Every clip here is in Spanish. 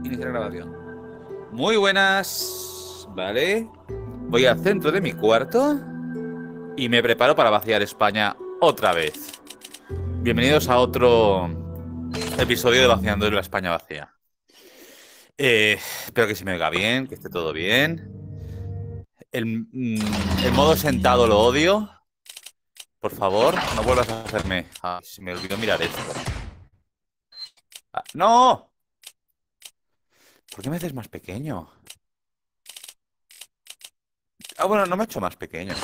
Iniciar grabación. Muy buenas. Vale. Voy al centro de mi cuarto y me preparo para vaciar España otra vez. Bienvenidos a otro episodio de Vaciando la España Vacía. Espero que se me oiga bien, que esté todo bien. El modo sentado lo odio. Por favor, no vuelvas a hacerme... Ah, se me olvidó mirar esto. Ah, ¡no! ¿Por qué me haces más pequeño? Ah, bueno, no me ha hecho más pequeño.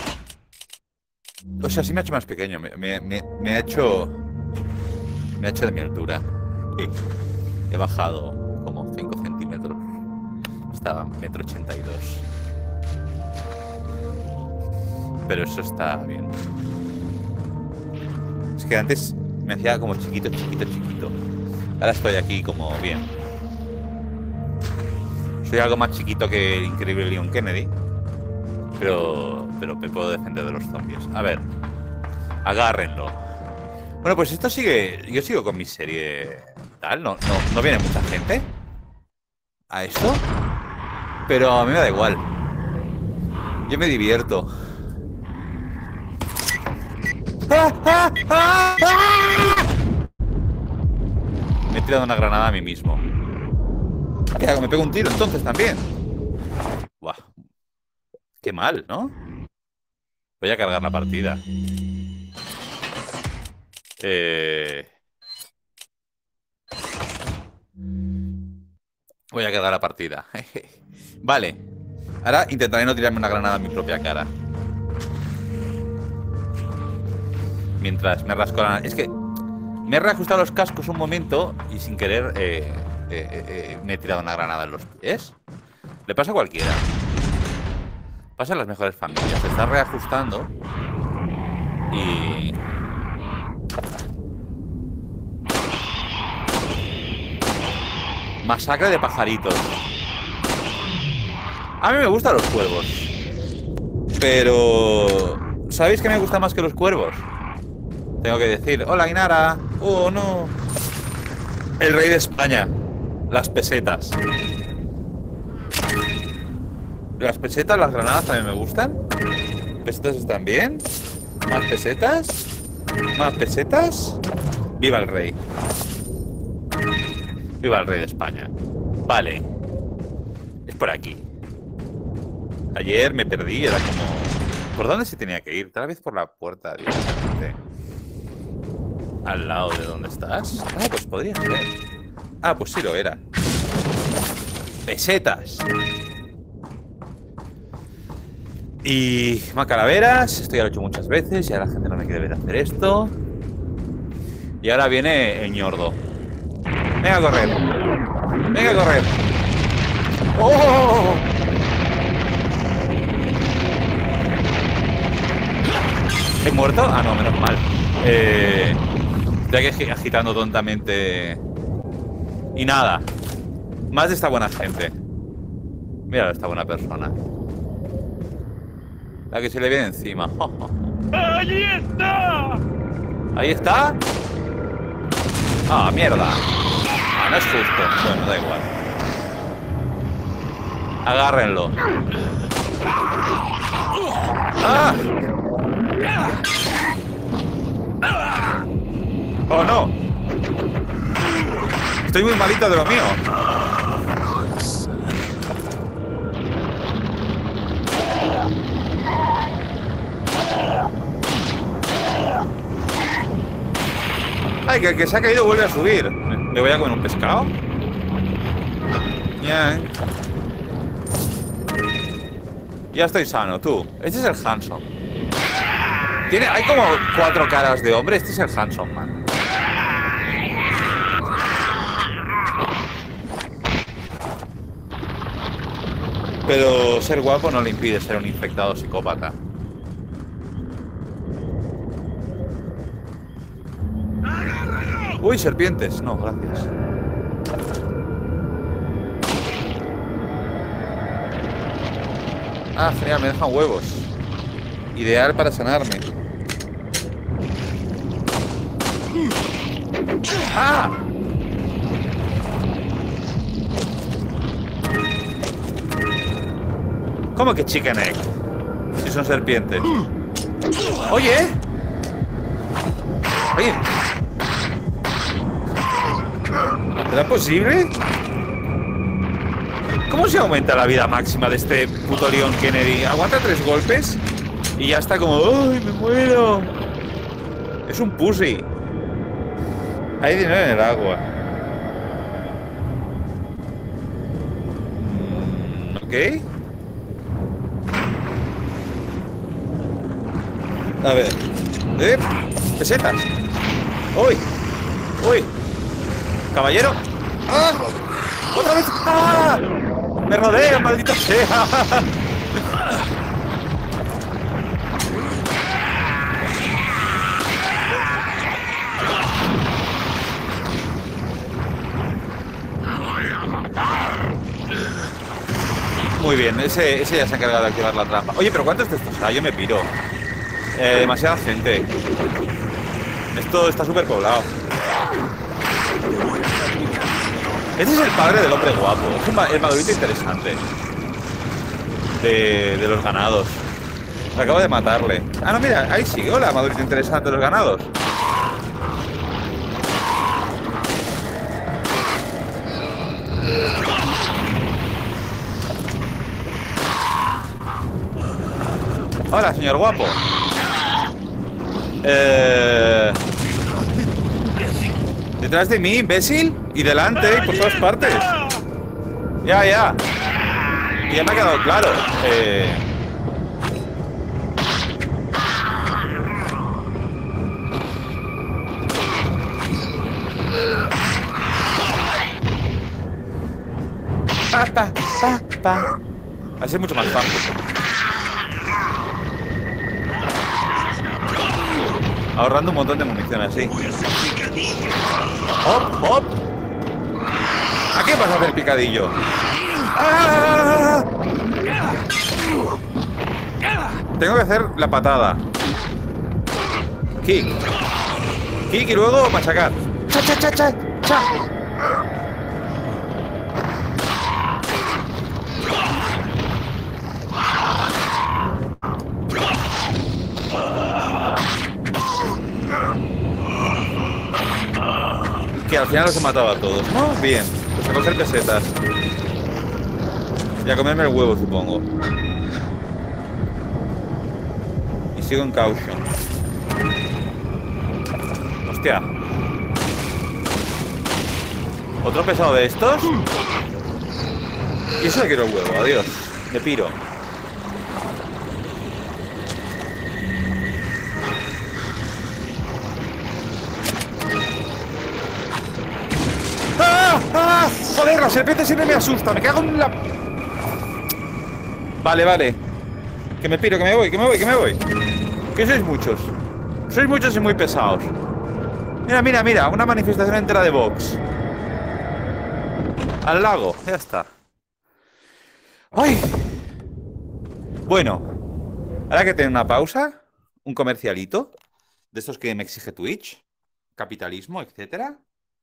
O sea, sí me ha hecho más pequeño. Me ha hecho... Me ha hecho de mi altura. Sí. He bajado como 5 centímetros. Estaba 1,82 m. Pero eso está bien. Es que antes me hacía como chiquito, chiquito, chiquito. Ahora estoy aquí como bien. Soy algo más chiquito que el increíble Leon Kennedy. Pero me puedo defender de los zombies. A ver. Agárrenlo. Bueno, pues esto sigue... Yo sigo con mi serie... Tal, no viene mucha gente a esto. Pero a mí me da igual. Yo me divierto. ¡Ah, ah, ah, ah! Me he tirado una granada a mí mismo. ¿Qué hago? Me pego un tiro entonces también. Buah. Qué mal, ¿no? Voy a cargar la partida. Voy a cargar la partida. Vale. Ahora intentaré no tirarme una granada en mi propia cara. Mientras me rasco la... Es que me he reajustado los cascos un momento y sin querer me he tirado una granada en los pies. Le pasa a cualquiera. Pasa en las mejores familias. Se está reajustando y... Masacre de pajaritos. A mí me gustan los cuervos. Pero... ¿Sabéis qué me gusta más que los cuervos? Tengo que decir, hola Inara. Oh, no. El rey de España. Las pesetas. Las pesetas, las granadas también me gustan. Pesetas están bien. Más pesetas. Más pesetas. Viva el rey. Viva el rey de España. Vale. Es por aquí. Ayer me perdí, era como... ¿Por dónde se tenía que ir? Tal vez por la puerta directamente. Al lado de donde estás. Ah, pues podría ser. Ah, pues sí lo era. Pesetas. Y más calaveras. Esto ya lo he hecho muchas veces. Ya la gente no me quiere ver hacer esto. Y ahora viene el ñordo. Venga a correr. Venga a correr. ¡Oh! ¿He muerto? Ah, no, menos mal. Estoy aquí agitando tontamente. Y nada. Más de esta buena gente. Mira esta buena persona. La que se le viene encima. ¡Allí está! ¿Ahí está? Ah, mierda. Ah, no es justo. Bueno, da igual. Agárrenlo. ¡Ah! ¡Oh, no! Estoy muy malito de lo mío. Ay, que el que se ha caído vuelve a subir. ¿Me voy a comer un pescado? Ya, Ya estoy sano, tú. Este es el Hanson. Hay como 4 caras de hombre. Este es el Hanson, man. Pero ser guapo no le impide ser un infectado psicópata. Uy, serpientes. No, gracias. Ah, genial, me dejan huevos. Ideal para sanarme. ¡Ah! ¿Cómo que chicken egg? Si son serpientes. Oye. Oye. ¿Será posible? ¿Cómo se aumenta la vida máxima de este puto Leon Kennedy? Aguanta 3 golpes y ya está como... ¡Ay, me muero! Es un pussy. Hay dinero en el agua. Ok. A ver. Pesetas. ¡Uy! ¡Uy! ¡Caballero! ¡Ah! ¡Otra vez! ¡Ah! ¡Me rodea, maldita sea! Muy bien, ese ya se ha encargado de activar la trampa. Oye, pero ¿cuántos de estos hay? Yo me piro. Demasiada gente. Esto está súper poblado. Este es el padre del hombre guapo. Es el madurito interesante de los ganados. Acabo de matarle. Ah, no, mira, ahí sí. Hola, madurito interesante de los ganados. Hola, señor guapo. Detrás de mí, imbécil. Y delante, y por todas partes. Ya. Y ya me ha quedado claro. Va a ser mucho más fácil. Ahorrando un montón de munición así. ¡Hop, hop! ¿A qué vas a hacer picadillo? ¡Ah! Tengo que hacer la patada. Kick. Kick y luego machacar. ¡Cha, cha, cha, cha! ¡Cha! Que al final los he matado a todos, ¿no? Bien, pues a coger pesetas. Y a comerme el huevo, supongo. Y sigo en caution. Hostia. ¿Otro pesado de estos? Y eso le quiero el huevo, adiós. Me piro. ¡Ah! Joder, la serpiente siempre me asusta. Me cago en la... Vale. Que me piro, que me voy. Que sois muchos. Sois muchos y muy pesados. Mira. Una manifestación entera de Vox. Al lago. Ya está. ¡Ay! Bueno. Ahora que tener una pausa. Un comercialito. De estos que me exige Twitch. Capitalismo, etcétera.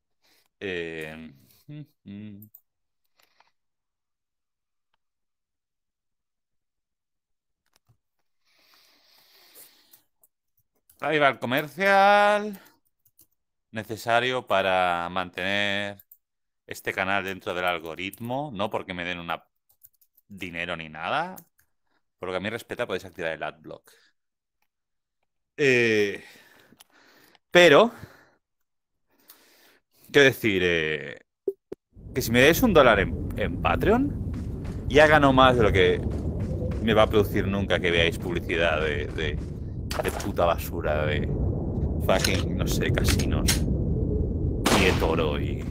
Ahí va el comercial. Necesario para mantener este canal dentro del algoritmo. No porque me den dinero ni nada. Por lo que a mí respeta, podéis activar el adblock. Pero quiero decir que si me dais $1 en Patreon, ya gano más de lo que me va a producir nunca que veáis publicidad de puta basura, de fucking, no sé, casinos y de toro y...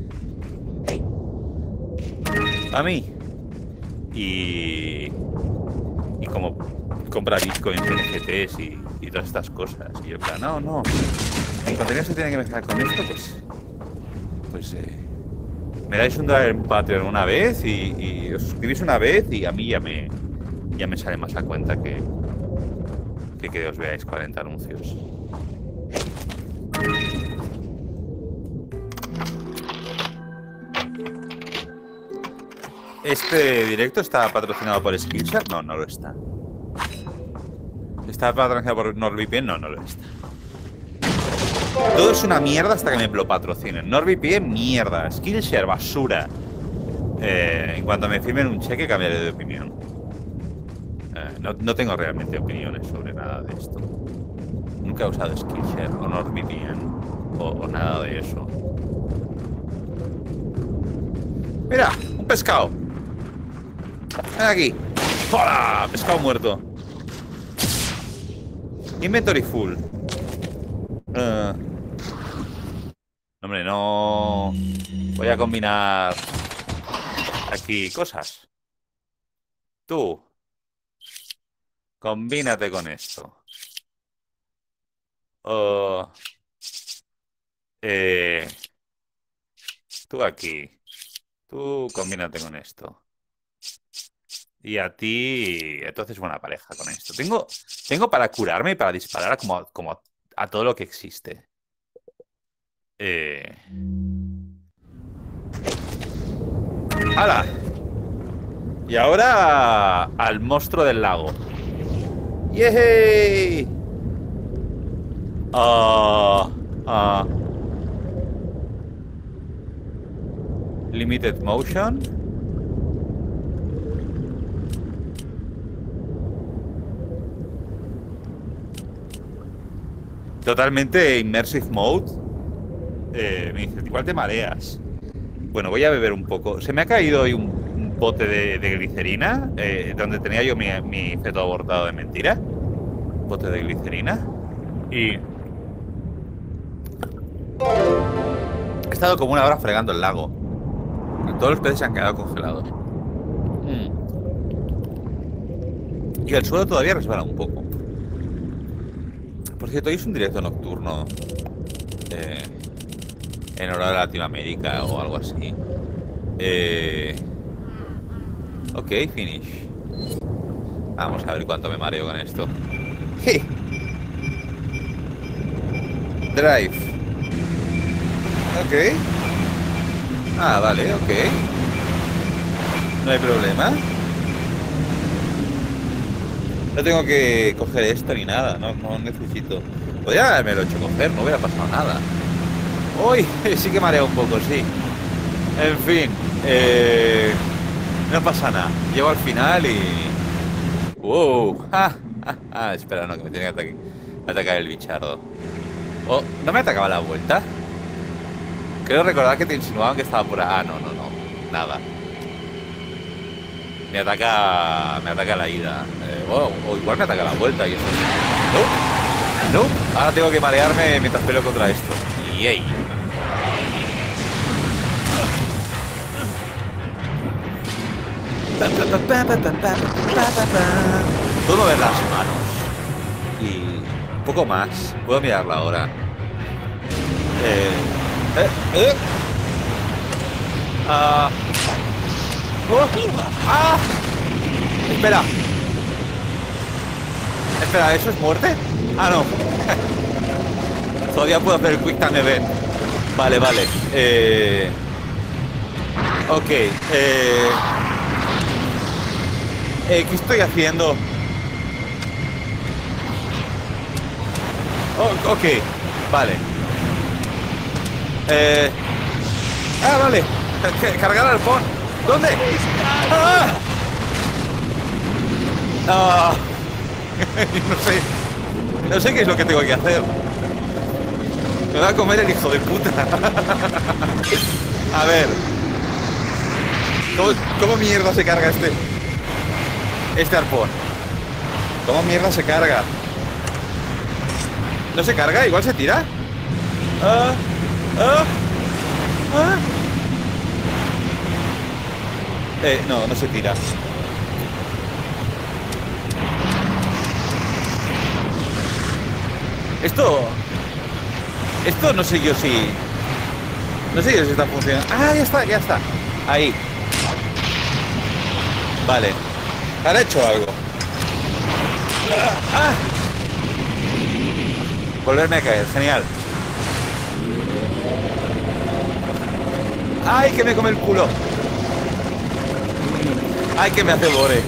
A mí. Y como compra bitcoins, NFTs y todas estas cosas. Y yo, en plan, no. El contenido se tiene que mezclar con esto, pues me dais $1 en Patreon una vez y os suscribís una vez y a mí ya me sale más a cuenta que os veáis 40 anuncios. ¿Este directo está patrocinado por Skillshare? No, no lo está. ¿Está patrocinado por NordVPN? No, no lo está. Todo es una mierda hasta que me lo patrocinen. NordVPN, mierda. Skillshare, basura. En cuanto me firmen un cheque, cambiaré de opinión. No tengo realmente opiniones sobre nada de esto. Nunca he usado Skillshare o NordVPN o nada de eso. Mira, un pescado. Ven aquí. ¡Hola! Pescado muerto. Inventory full. Hombre, no. Voy a combinar aquí cosas. Tú. Combínate con esto. Tú aquí. Tú combínate con esto. Y a ti, entonces buena pareja con esto. Tengo para curarme y para disparar como a todo lo que existe. ¡Hala! Y ahora al monstruo del lago. ¡Yay! Limited motion. Totalmente immersive mode. Me dice, igual te mareas. Bueno, voy a beber un poco. Se me ha caído hoy un bote de glicerina, donde tenía yo mi feto abortado de mentira. Bote de glicerina. Y he estado como una hora fregando el lago. Todos los peces se han quedado congelados. Y el suelo todavía resbala un poco. Por cierto, hoy es un directo nocturno en hora de Latinoamérica o algo así. Ok, finish. Vamos a ver cuánto me mareo con esto. Drive. Ok. Ah, vale, ok. No hay problema. No tengo que coger esto ni nada. No necesito. Podría haberme lo hecho coger, no hubiera pasado nada. Uy, sí que marea un poco, sí. En fin. No pasa nada. Llego al final y... ¡Wow! Espera, no, que me tiene que atacar el bichardo. Oh, ¿no me atacaba la vuelta? Creo recordar que te insinuaban que estaba por ahí. Ah, no. Nada. Me ataca la ida. O igual me ataca la vuelta y eso. No. Ahora tengo que marearme mientras peleo contra esto. Yay. Puedo mover las manos. Y un poco más. Puedo mirarla ahora. Espera. Espera, ¿eso es muerte? Ah, no. Todavía puedo hacer el Quick Time Event. Vale. Ok. ¿Qué estoy haciendo? Oh, ok. Vale. Vale. Cargar al phone. ¿Dónde? No sé qué es lo que tengo que hacer. Me va a comer el hijo de puta. A ver. ¿Cómo mierda se carga este arpón? ¿Cómo mierda se carga? ¿No se carga? ¿Igual se tira? No se tira. Esto no sé yo si... No sé yo si está funcionando. Ah, ya está. Ahí. Vale. ¿Han hecho algo? Volverme a caer, genial. ¡Ay, que me come el culo! ¡Ay, que me hace bore!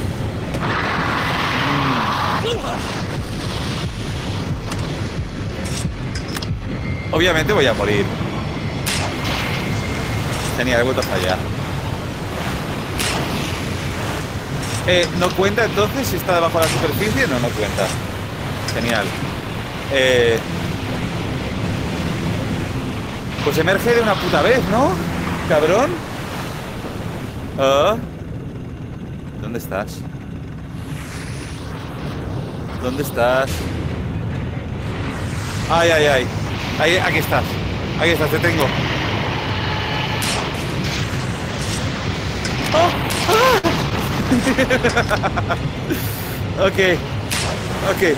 Obviamente voy a morir. Genial, he vuelto a fallar. ¿No cuenta entonces si está debajo de la superficie? No, no cuenta. Genial. Pues emerge de una puta vez, ¿no? Cabrón. ¿Dónde estás? ¿Dónde estás? Ay, ay, ay. Ahí, aquí estás. Aquí estás, te tengo. ¡Oh! ¡Ah! Ok. Ok.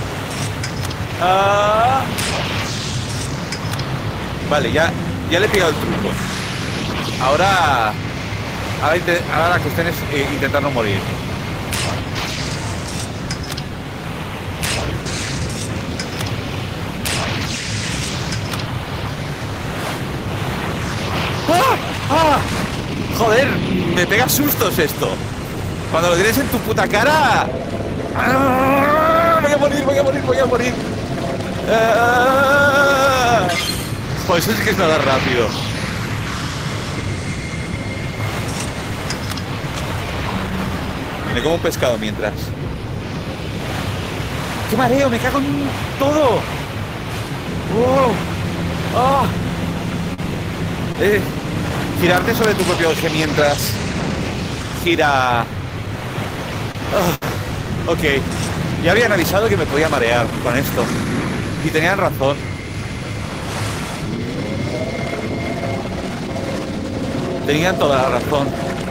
Vale, ya le he pillado el truco. Ahora la cuestión es intentar no morir. ¡Ah! ¡Ah! Joder, me pega sustos esto. Cuando lo tienes en tu puta cara. ¡Ah! Voy a morir, voy a morir, voy a morir. ¡Ah! Pues eso es que es nada rápido. Me como un pescado mientras. ¡Qué mareo! ¡Me cago en todo! ¡Oh! ¡Oh! Girarte sobre tu propio eje mientras gira. Oh, ok. Ya habían avisado que me podía marear con esto. Y tenían razón. Tenían toda la razón.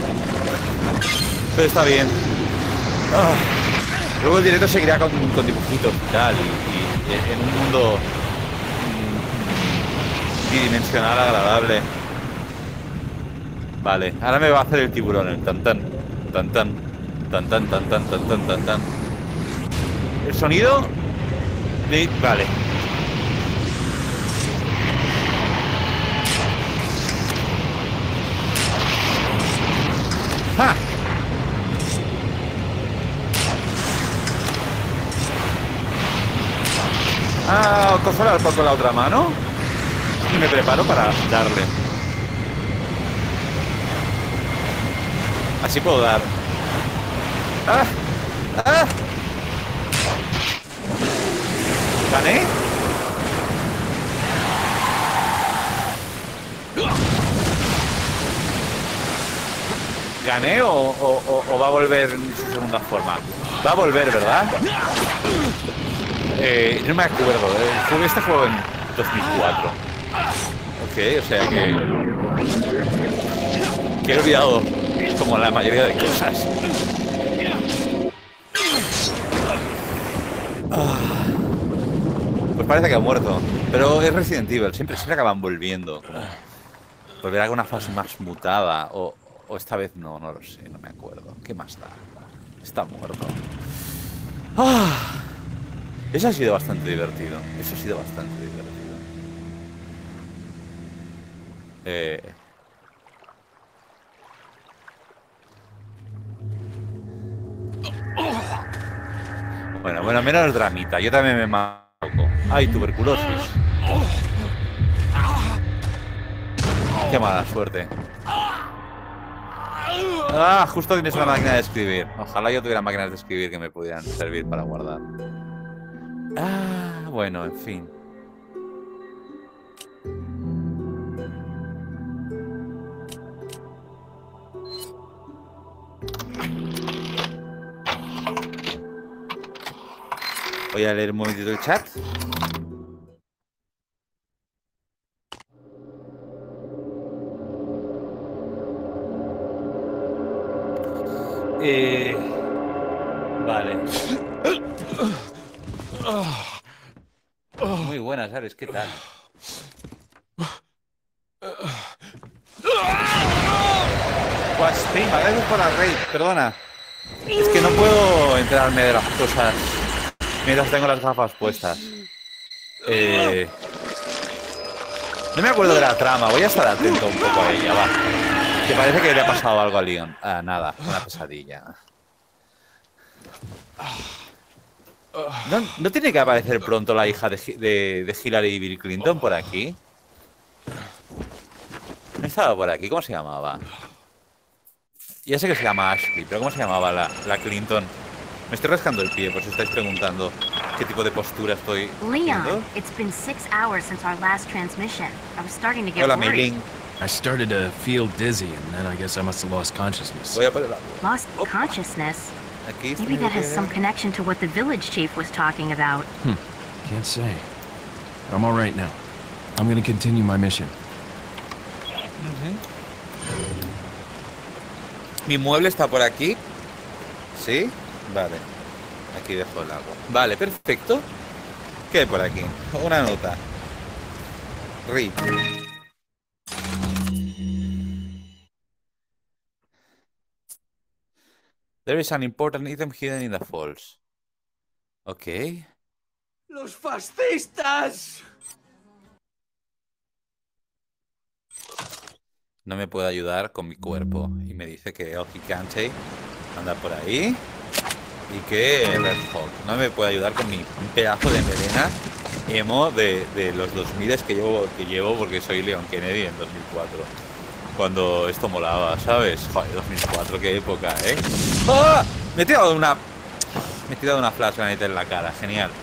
Pero está bien. Luego el directo seguirá con dibujitos y tal. Y en un mundo bidimensional agradable. Vale, ahora me va a hacer el tiburón, el tan tan tan tan tan tan tan tan tan tan tan tan. El sonido de... Vale. ¡Ja! Cojo el arco con la otra mano y me preparo para darle. Así puedo dar. ¡Ah! ¡Ah! ¿Gané? ¿Gané o va a volver en su segunda forma? Va a volver, ¿verdad? No me acuerdo. Jugué este juego en 2004. Ok, o sea que he olvidado como la mayoría de cosas. Pues parece que ha muerto. Pero es Resident Evil. Siempre acaban volviendo. Como volver a alguna fase más mutada. O esta vez no lo sé. No me acuerdo. ¿Qué más da? Está muerto. Eso ha sido bastante divertido. Eso ha sido bastante divertido. Bueno, menos dramita. Yo también me mato. Ay, tuberculosis. Qué mala suerte. Justo tienes una máquina de escribir. Ojalá yo tuviera máquinas de escribir que me pudieran servir para guardar. Bueno, en fin. Voy a leer un momentito el chat. Vale. Muy buenas, Ares, ¿qué tal? Guaspima, gracias por la raid, perdona. Es que no puedo enterarme de las cosas mientras tengo las gafas puestas. No me acuerdo de la trama, voy a estar atento un poco a ella, va. Que parece que le ha pasado algo a Leon. Nada, una pesadilla. ¿No tiene que aparecer pronto la hija de Hillary y Bill Clinton por aquí? ¿No estaba por aquí? ¿Cómo se llamaba? Ya sé que se llama Ashley, pero ¿cómo se llamaba la Clinton? Me estoy rascando el pie, por si estáis preguntando qué tipo de postura estoy Leon, haciendo. it's been 6 hours since our last transmission. I was starting to get Hola, worried. Meilin. I started to feel dizzy, and then I guess I must have lost consciousness. Voy a poner Lost Oh. consciousness. aquí. Maybe that has some connection to what the village chief was talking about. Can't say. I'm all right now. I'm gonna continue my mission. Mi mueble está por aquí. ¿Sí? Vale. Aquí dejo el agua. Vale, perfecto. ¿Qué hay por aquí? Una nota. RIP. There is an important item hidden in the falls. Ok. ¡Los fascistas! No me puede ayudar con mi cuerpo. Y me dice que Oki Kante anda por ahí. Y que Red Hawk no me puede ayudar con mi pedazo de melena emo de los 2000 que llevo porque soy Leon Kennedy en 2004. Cuando esto molaba, ¿sabes? Joder, 2004, qué época, ¿eh? ¡Ah! Me he tirado una flash granite en la cara, genial.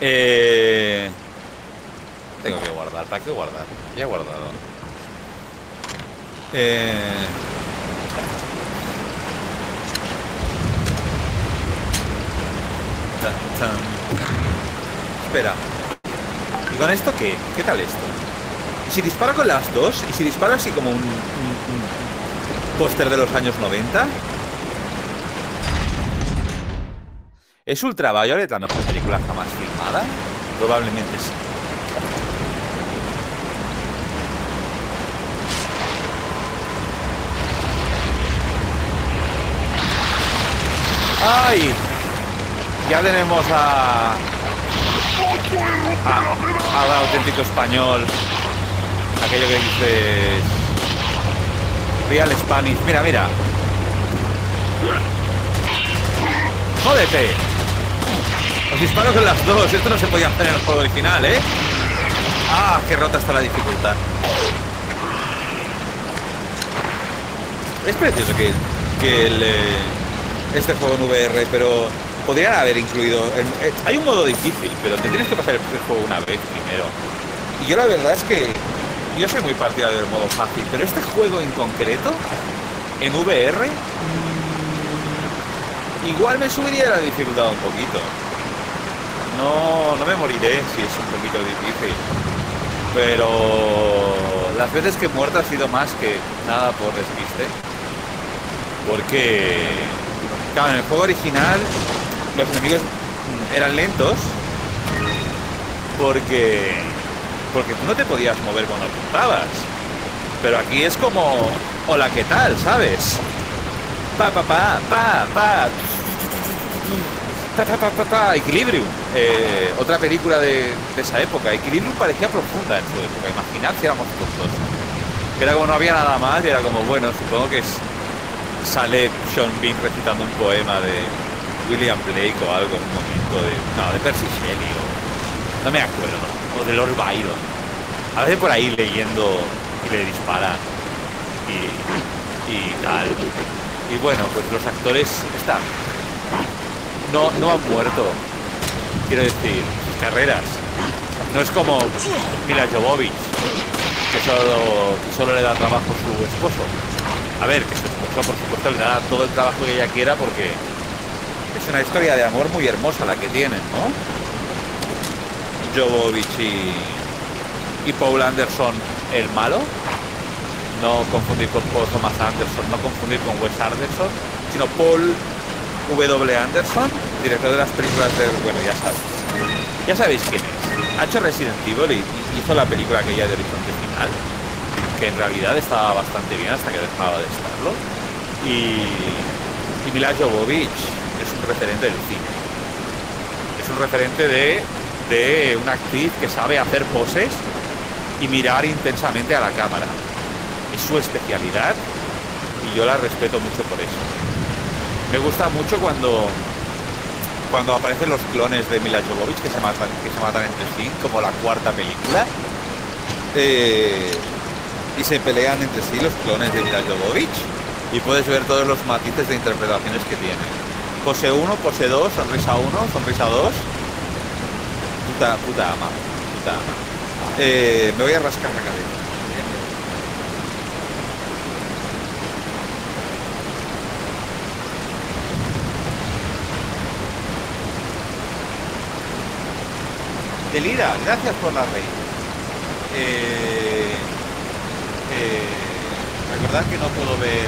Tengo que guardar, ¿para qué guardar? Ya he guardado. Espera. ¿Y con esto qué? ¿Qué tal esto? ¿Y si disparo con las dos? ¿Y si disparo así como un póster de los años 90? ¿Es Ultraviolet la mejor película jamás filmada? Probablemente sí. ¡Ay! Ya tenemos al auténtico español. Aquello que dices Real Spanish. Mira, mira. ¡Jódete! Os disparo con las dos. Esto no se podía hacer en el juego original, ¿eh? ¡Ah! ¡Qué rota está la dificultad! Es precioso este juego en VR, pero podrían haber incluido... hay un modo difícil, pero te tienes que pasar el juego una vez primero. Y yo la verdad es que... Yo soy muy partidario del modo fácil, pero este juego en concreto, en VR, igual me subiría la dificultad un poquito. No me moriré si es un poquito difícil. Pero las veces que he muerto ha sido más que nada por despiste. Porque... Claro, en el juego original los enemigos eran lentos porque tú no te podías mover cuando apuntabas. Pero aquí es como, hola, ¿qué tal? ¿Sabes? Equilibrium. Otra película de esa época. Equilibrium parecía profunda en su época. Imaginad si éramos tontos. Era como no había nada más y era como, bueno, supongo que sale Sean Bean recitando un poema de William Blake o algo en un momento de Percy Shelley no me acuerdo, o de Lord Byron. A veces por ahí leyendo y le disparan y tal. Y bueno, pues los actores están. No han muerto. Quiero decir, sus carreras. No es como Mila Jovovich, que solo le da trabajo a su esposo. A ver, que su esposo, por supuesto, le dará todo el trabajo que ella quiera porque es una historia de amor muy hermosa la que tienen, ¿no? Jovovich y Paul Anderson, el malo. No confundir con Paul Thomas Anderson, no confundir con Wes Anderson, sino Paul W. Anderson, director de las películas de... Bueno, ya sabéis quién es. Ha hecho Resident Evil y hizo la película aquella de Horizonte Final, que en realidad estaba bastante bien hasta que dejaba de estarlo. Y Mila Jovovich es un referente del cine. Es un referente de una actriz que sabe hacer poses y mirar intensamente a la cámara. Es su especialidad y yo la respeto mucho por eso. Me gusta mucho cuando cuando aparecen los clones de Mila Jovovich que se matan entre sí, como la cuarta película. Y se pelean entre sí los clones de Mila Jovovich. Y puedes ver todos los matices de interpretaciones que tiene. Pose 1, pose 2, sonrisa 1, sonrisa 2. Puta ama. Me voy a rascar la cabeza. Delira, gracias por la rey. Recordad que no puedo ver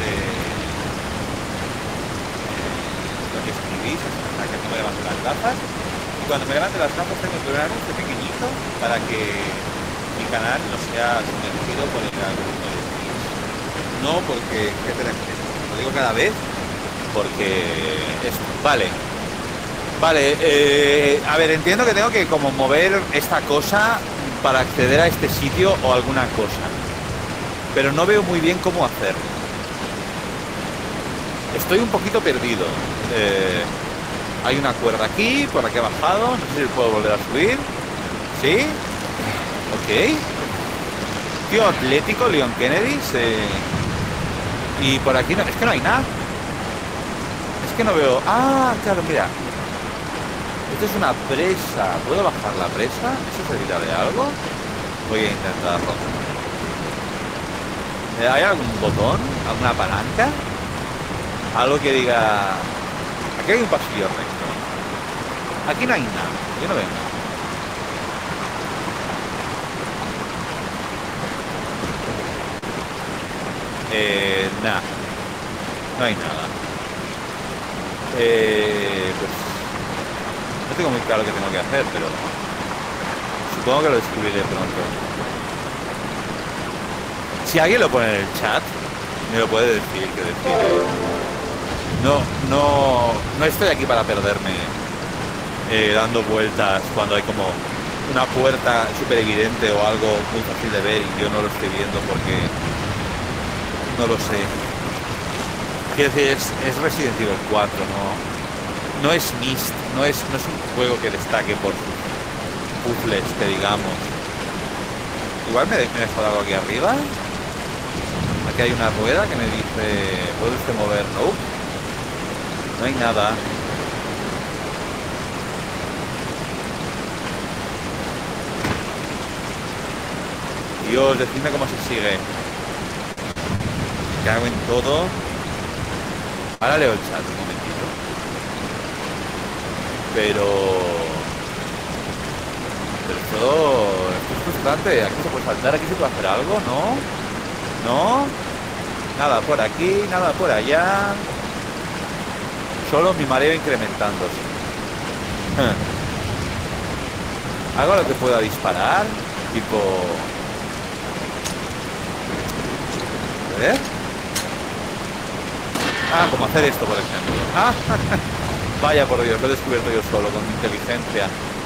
lo que escribís hasta que no me levante las gafas. Y cuando me levante las gafas tengo que poner algo pequeñito para que mi canal no sea sumergido por el algoritmo de Twitch. No porque lo digo cada vez porque Vale, a ver, entiendo que tengo que como mover esta cosa para acceder a este sitio o alguna cosa, pero no veo muy bien cómo hacerlo. Estoy un poquito perdido. Hay una cuerda aquí, por la que he bajado, no sé si puedo volver a subir. ¿Sí? Ok. Tío atlético, Leon Kennedy. Y por aquí no, es que no hay nada. Es que no veo... Ah, claro, mira. Esto es una presa. ¿Puedo bajar la presa? ¿Eso servirá de algo? Voy a intentarlo. ¿Hay algún botón? ¿Alguna palanca? Algo que diga... Aquí hay un pasillo recto. Aquí no hay nada. Yo no veo nada. Nada. No hay nada. Pues... No tengo muy claro qué tengo que hacer, pero... Supongo que lo descubriré pronto. Si alguien lo pone en el chat, me lo puede decir, que decir. No estoy aquí para perderme dando vueltas cuando hay como una puerta súper evidente o algo muy fácil de ver y yo no lo estoy viendo porque no lo sé. Quiero decir, es Resident Evil 4, no es Myst, no es un juego que destaque por sus puzzles, que digamos. Igual me he dejado algo aquí arriba. Aquí hay una rueda que me dice, ¿puede usted mover? No. No hay nada. Dios, decidme cómo se sigue. Me cago en todo. Ahora leo el chat un momentito. Pero esto es frustrante. Aquí se puede saltar, aquí se puede hacer algo, ¿no? Nada por aquí, nada por allá. Solo mi mareo incrementándose. Algo a lo que pueda disparar. Tipo... A ver. Ah, como hacer esto, por ejemplo. Ah, vaya por Dios, lo he descubierto yo solo, con mi inteligencia.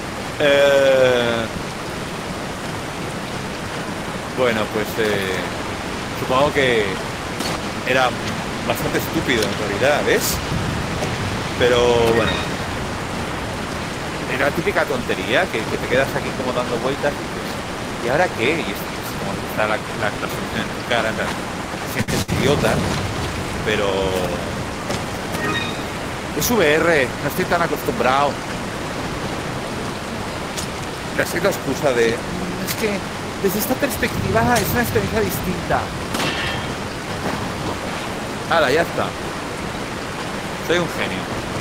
Bueno, pues supongo que era bastante estúpido en realidad, ¿ves? Pero bueno, era la típica tontería que te quedas aquí como dando vueltas y dices, ¿y ahora qué? Y es como que está la actuación en tu cara, te sientes idiota, pero es VR, no estoy tan acostumbrado. Casi la excusa de, es que desde esta perspectiva es una experiencia distinta. ¡Hala, ya está! Soy un genio.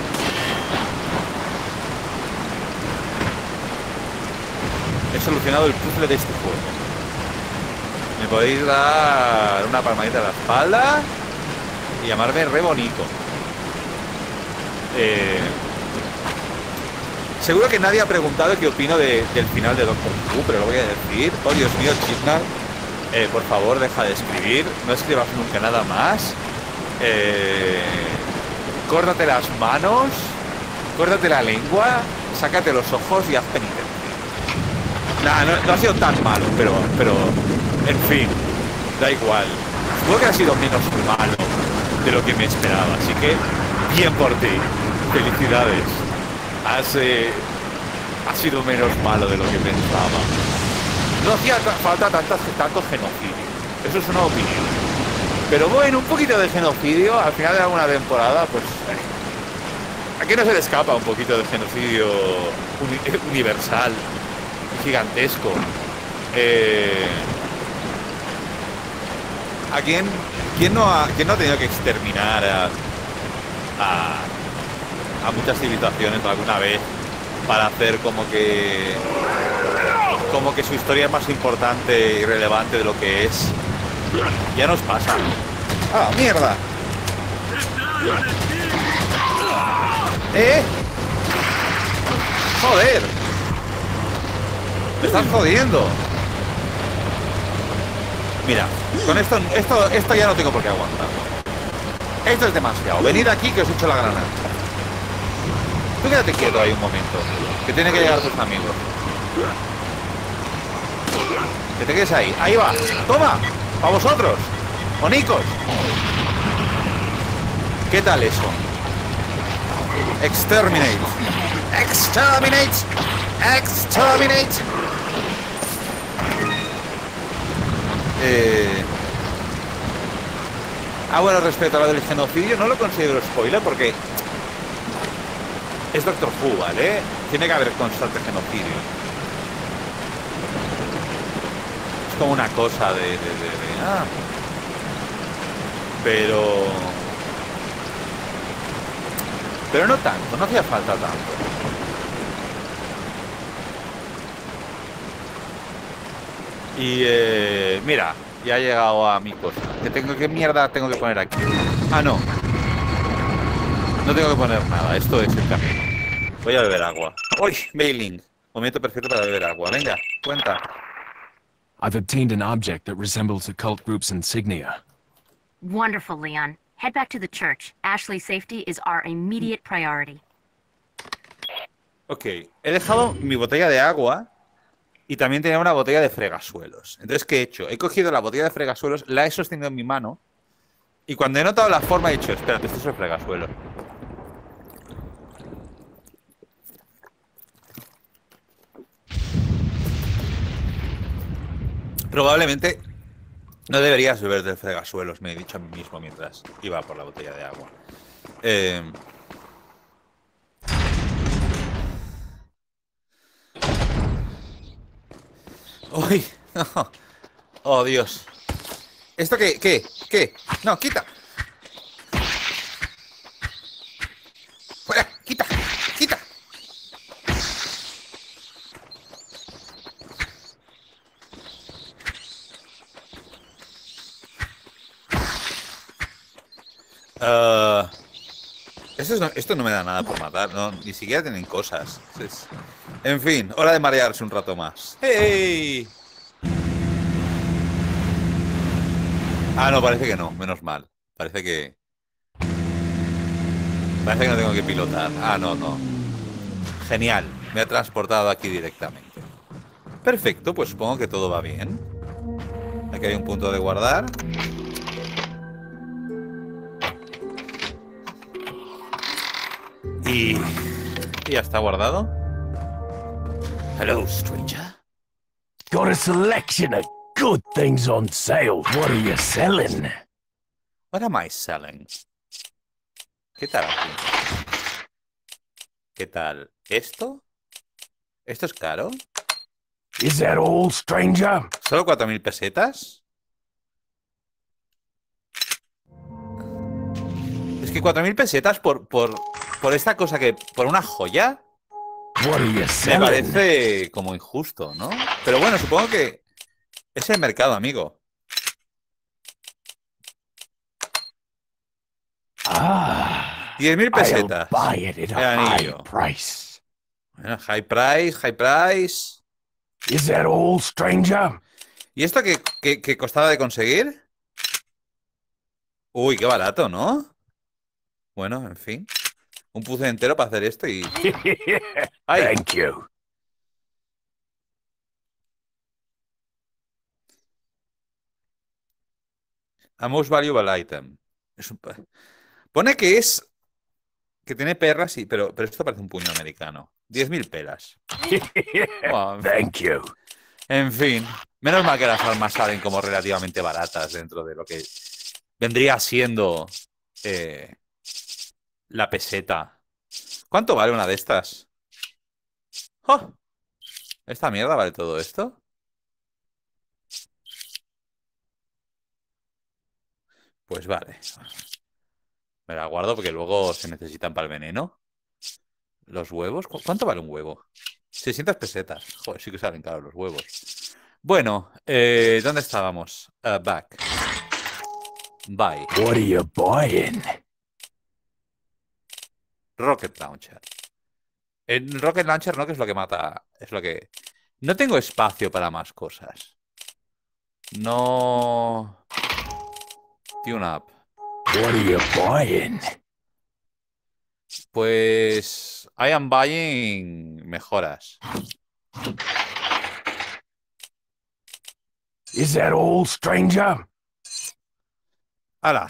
He solucionado el puzzle de este juego. Me podéis dar una palmadita a la espalda y llamarme re bonito. Seguro que nadie ha preguntado qué opino del final de Doctor Who, pero lo voy a decir. Oh, Dios mío, Chibnall, por favor, deja de escribir. No escribas nunca nada más. Córtate las manos, córtate la lengua, sácate los ojos y haz penitencia. Nah, no ha sido tan malo, pero en fin, da igual. Supongo que ha sido menos malo de lo que me esperaba, así que bien por ti. Felicidades. Ha sido menos malo de lo que pensaba. No hacía falta tanto genocidio. Eso es una opinión. Pero bueno, un poquito de genocidio al final de alguna temporada, pues... aquí no se le escapa un poquito de genocidio universal, gigantesco. ¿A quién no ha tenido que exterminar a muchas civilizaciones alguna vez para hacer como que su historia es más importante y relevante de lo que es? Ya nos pasa. ¡Ah, mierda! ¡Joder! ¡Me estás jodiendo! Mira, con esto ya no tengo por qué aguantar. Esto es demasiado. Venid aquí que os echo la granada. Tú quédate quieto ahí un momento, que tienen que llegar tus amigos. Que te quedes ahí. Ahí va. ¡Toma! ¡A vosotros! ¡Monicos! ¿Qué tal eso? Exterminate. Exterminate. Exterminate. Bueno, respecto a lo del genocidio, no lo considero spoiler porque es Doctor Who, ¿vale? Tiene que haber constante genocidio. Es como una cosa pero no tanto, no hacía falta tanto. Y mira, ya he llegado a mi cosa. ¿Qué mierda tengo que poner aquí? Ah, no. No tengo que poner nada, esto es el camino. Voy a beber agua. ¡Uy! Bailing. Momento perfecto para beber agua. Venga, cuenta. I've obtained an object that resembles the cult group's insignia. Wonderful, Leon. Head back to the church. Ashley's safety is our immediate priority. Ok, he dejado mi botella de agua y también tenía una botella de fregasuelos. Entonces, ¿qué he hecho? He cogido la botella de fregasuelos, la he sostenido en mi mano y cuando he notado la forma he dicho, espérate, esto es el fregasuelo. Probablemente no deberías beber del fregasuelos, me he dicho a mí mismo mientras iba por la botella de agua. ¡Uy! No. ¡Oh, Dios! ¿Esto qué? ¿Qué? No, quita. ¡Fuera! ¡Quita! ¡Quita! Esto no me da nada por matar, no, ni siquiera tienen cosas. En fin, hora de marearse un rato más. ¡Hey! Ah, no, parece que no, menos mal. Parece que no tengo que pilotar. Ah, no. Genial, me ha transportado aquí directamente. Perfecto, pues supongo que todo va bien. Aquí hay un punto de guardar. Y ya está guardado. Hello, stranger. Got a selection of good things on sale. What are you selling? What am I selling? ¿Qué tal aquí? ¿Qué tal? ¿Esto? ¿Esto es caro? Is that all, stranger? ¿Solo 4.000 pesetas? Es que 4.000 pesetas por esta cosa que... por una joya... What are you Me selling? parece como injusto, ¿no? Pero bueno, supongo que es el mercado, amigo. Ah, 10.000 I'll pesetas. buy it at El a high anillo. price. Bueno, high price. Is that all, stranger? ¿Y esto qué costaba de conseguir? Uy, qué barato, ¿no? Bueno, en fin. Un puzzle entero para hacer esto y... ¡Ay! Thank you. A most valuable item. Pone que es Que tiene perlas, sí, pero esto parece un puño americano. 10.000 pelas. Bueno, Thank you. en fin, menos mal que las armas salen como relativamente baratas dentro de lo que vendría siendo la peseta. ¿Cuánto vale una de estas? ¡Oh! ¿Esta mierda vale todo esto? Pues vale. Me la guardo porque luego se necesitan para el veneno. Los huevos. ¿Cuánto vale un huevo? 600 pesetas. Joder, sí que salen caros los huevos. Bueno, ¿dónde estábamos? Back. Buy. What are you buying? Rocket Launcher. El Rocket Launcher no, que es lo que mata. Es lo que... No tengo espacio para más cosas. No... Tune up. What are you buying? Pues... I am buying mejoras. Is that all, stranger? ¡Hala!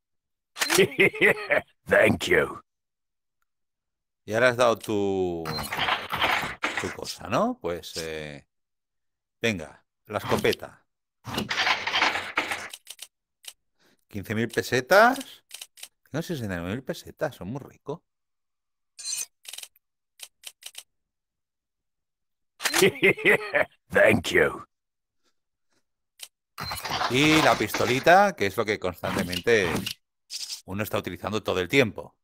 Thank you. Ya le has dado tu cosa, ¿no? Pues... venga, la escopeta. 15.000 pesetas. Tengo 69.000 pesetas, son muy ricos. Thank you. Y la pistolita, que es lo que constantemente uno está utilizando todo el tiempo.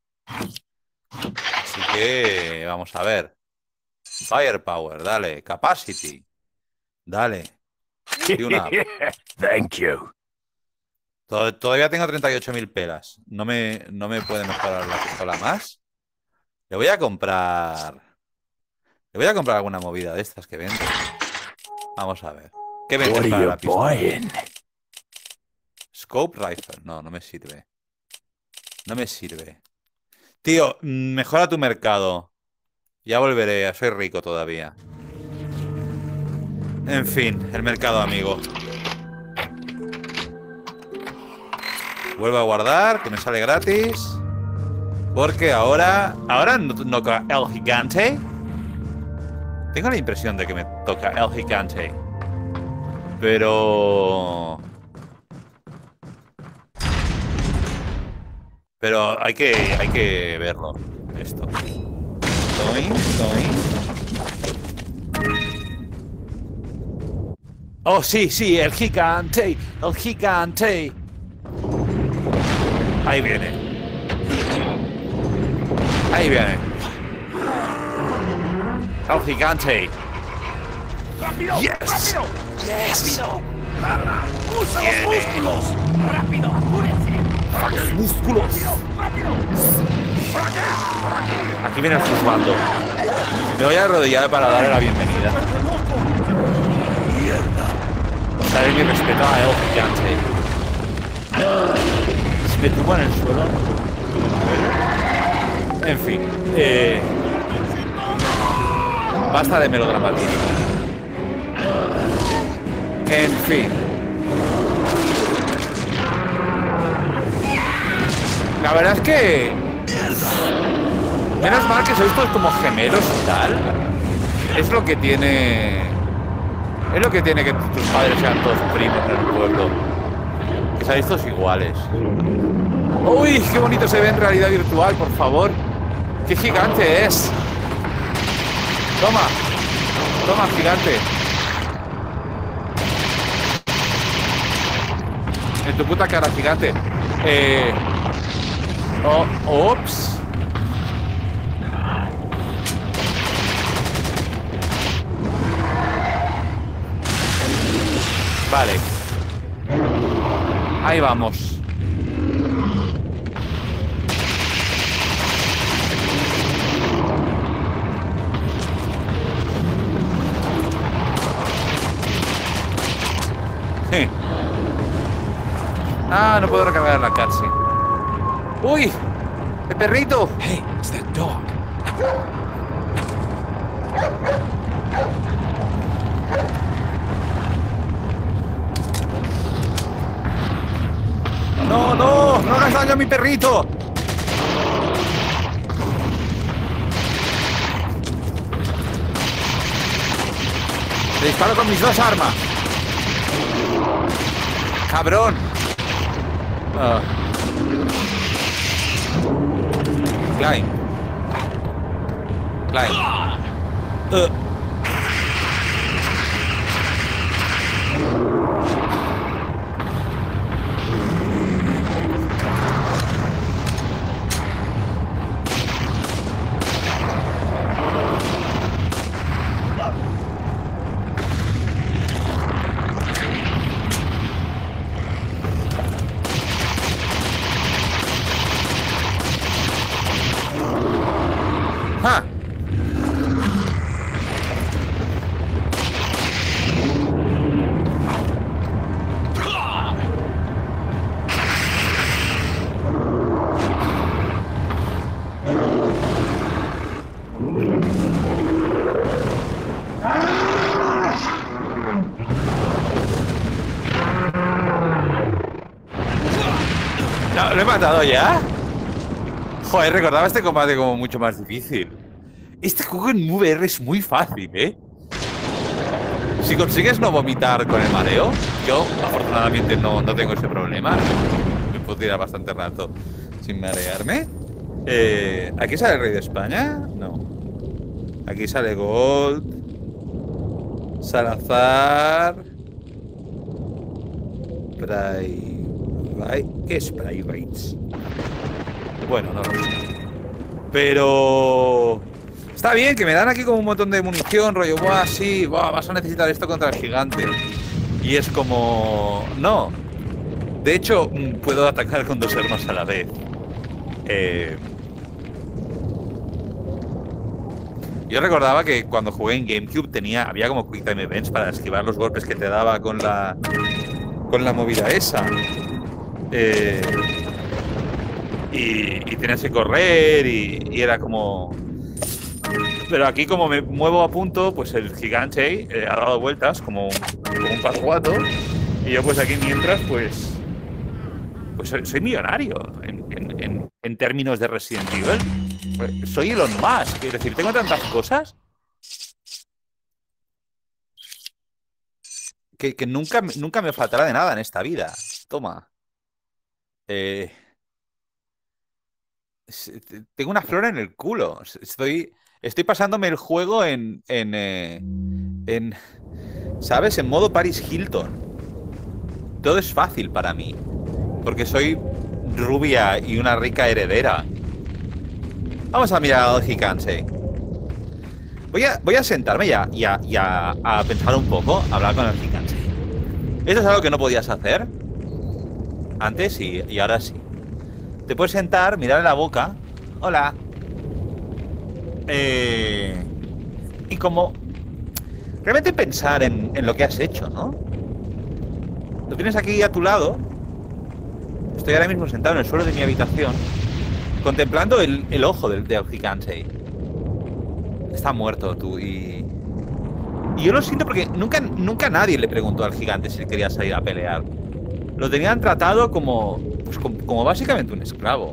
Así que vamos a ver. Firepower, dale. Capacity, dale. Tune up. Thank you. Todavía tengo 38.000 pelas. No me puede mejorar la pistola más. Le voy a comprar alguna movida de estas que venden. Vamos a ver. ¿Qué What vendes are para you la pistola? buying? Scope Rifle. No me sirve. No me sirve. Tío, mejora tu mercado. Ya volveré. Soy rico todavía. En fin, el mercado, amigo. Vuelvo a guardar, que me sale gratis. Porque ahora no toca el gigante. Tengo la impresión de que me toca el gigante. Pero hay que verlo. Esto. Doing. Oh, sí, el gigante. El gigante. Ahí viene. Ahí viene. El gigante. ¡Rápido! Yes. ¡Rápido! Yes. ¡Rápido! ¡Usa los músculos! ¡Rápido! ¡Apúrense! Los músculos. ¡Rápido! Aquí viene el juzgando. Me voy a arrodillar para darle la bienvenida. Daré mi respeto a el gigante. Me tumbo en el suelo. En fin. Basta de melodramatismo. En fin. La verdad es que... Menos mal que sois todos como gemelos y tal. Es lo que tiene... Es lo que tiene que tus padres sean todos primos en el pueblo. Que seáis todos iguales. ¡Uy! ¡Qué bonito se ve en realidad virtual, por favor! ¡Qué gigante es! ¡Toma! ¡Toma, gigante! En tu puta cara, gigante. Oh, ¡ops! Vale. Ahí vamos. Ah, no puedo recargar la cutscene. ¡Uy! ¡El perrito! Hey, it's that dog. ¡No, no! ¡No hagas daño a mi perrito! Te disparo con mis dos armas. ¡Cabrón! Climb. ¡Ah! No, ¿lo he matado ya? Joder, recordaba este combate como mucho más difícil. Este juego en VR es muy fácil, ¿eh? Si consigues no vomitar con el mareo, yo afortunadamente no tengo ese problema. Me puedo tirar bastante rato sin marearme. ¿Aquí sale el Rey de España? No. Aquí sale Gold, Salazar, ¿qué es Privates? Bueno, no lo sé. Pero está bien que me dan aquí como un montón de munición, rollo, buah, sí, buah, vas a necesitar esto contra el gigante. Y es como... No. De hecho, puedo atacar con dos armas a la vez. Yo recordaba que cuando jugué en GameCube había como Quick Time Events para esquivar los golpes que te daba con la movida esa. Y tenías que correr y era como... Pero aquí como me muevo a punto, pues el gigante ha dado vueltas como un pasguato. Y yo pues aquí mientras pues soy millonario en términos de Resident Evil. Pues, soy Elon Musk, es decir, tengo tantas cosas que nunca me faltará de nada en esta vida. Toma. Tengo una flor en el culo. Estoy pasándome el juego ¿sabes? En modo Paris Hilton. Todo es fácil para mí. Porque soy rubia y una rica heredera. Vamos a mirar al gigante. Voy a sentarme y a pensar un poco, a hablar con el gigante. Esto es algo que no podías hacer antes y ahora sí. Te puedes sentar, mirar en la boca. Hola. Y como realmente pensar en lo que has hecho, ¿no? Lo tienes aquí a tu lado. Estoy ahora mismo sentado en el suelo de mi habitación, contemplando el ojo del gigante. Está muerto tú y yo lo siento porque nunca nadie le preguntó al gigante si quería salir a pelear. Lo tenían tratado como básicamente un esclavo.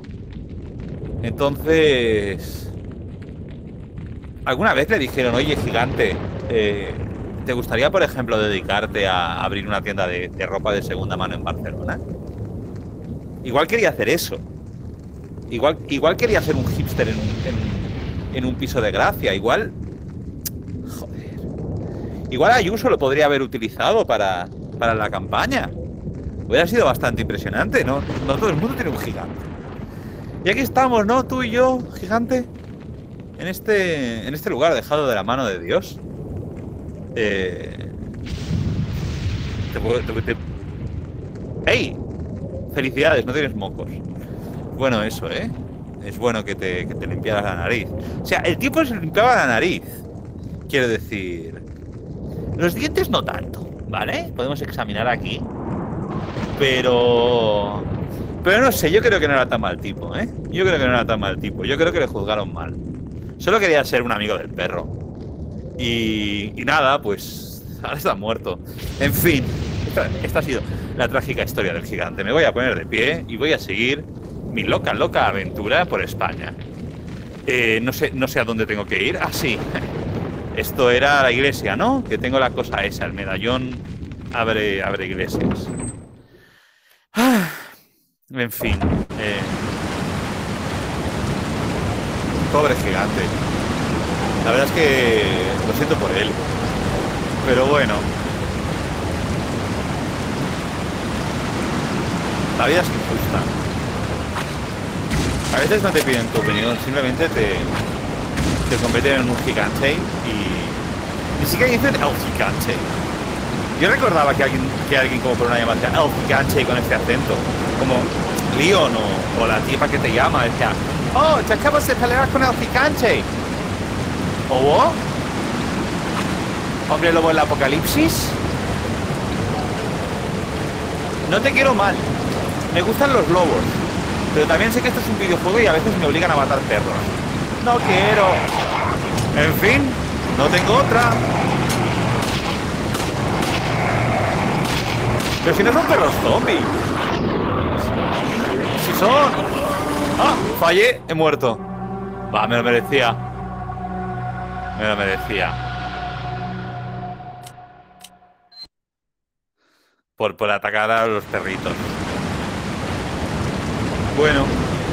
Entonces, alguna vez le dijeron, oye, gigante, ¿te gustaría, por ejemplo, dedicarte a abrir una tienda de ropa de segunda mano en Barcelona? Igual quería hacer eso. Igual quería ser un hipster en un piso de gracia. Igual... Joder. Igual Ayuso lo podría haber utilizado para la campaña. Hubiera sido bastante impresionante, ¿no? No todo el mundo tiene un gigante. Y aquí estamos, ¿no? Tú y yo, gigante. En este lugar dejado de la mano de Dios. ¡Ey! Felicidades, no tienes mocos. Bueno eso, ¿eh? Es bueno que te limpiaras la nariz. O sea, el tipo se limpiaba la nariz. Quiero decir... Los dientes no tanto, ¿vale? Podemos examinar aquí. Pero no sé, yo creo que no era tan mal tipo, ¿eh? Yo creo que no era tan mal tipo. Yo creo que le juzgaron mal. Solo quería ser un amigo del perro. Y nada, pues... Ahora está muerto. En fin, esta ha sido la trágica historia del gigante. Me voy a poner de pie y voy a seguir mi loca aventura por España. No sé a dónde tengo que ir. Ah, sí. Esto era la iglesia, ¿no? Que tengo la cosa esa, el medallón abre iglesias. En fin. Pobre gigante. La verdad es que lo siento por él. Pero bueno. La vida es injusta. A veces no te piden tu opinión, simplemente te convierten en un gigante y ni siquiera dicen el gigante. Yo recordaba que alguien como por una llamada decía el gigante con este acento, como Leon o la tipa que te llama, decía, oh, te acabas de pelear con el gigante. ¿O hombre lobo en el apocalipsis? No te quiero mal, me gustan los lobos, pero también sé que esto es un videojuego y a veces me obligan a matar perros. No quiero. En fin, no tengo otra. Pero si no son perros zombies. Si son... ¡Ah! Fallé, he muerto. Va, me lo merecía. Me lo merecía. Por atacar a los perritos. Bueno.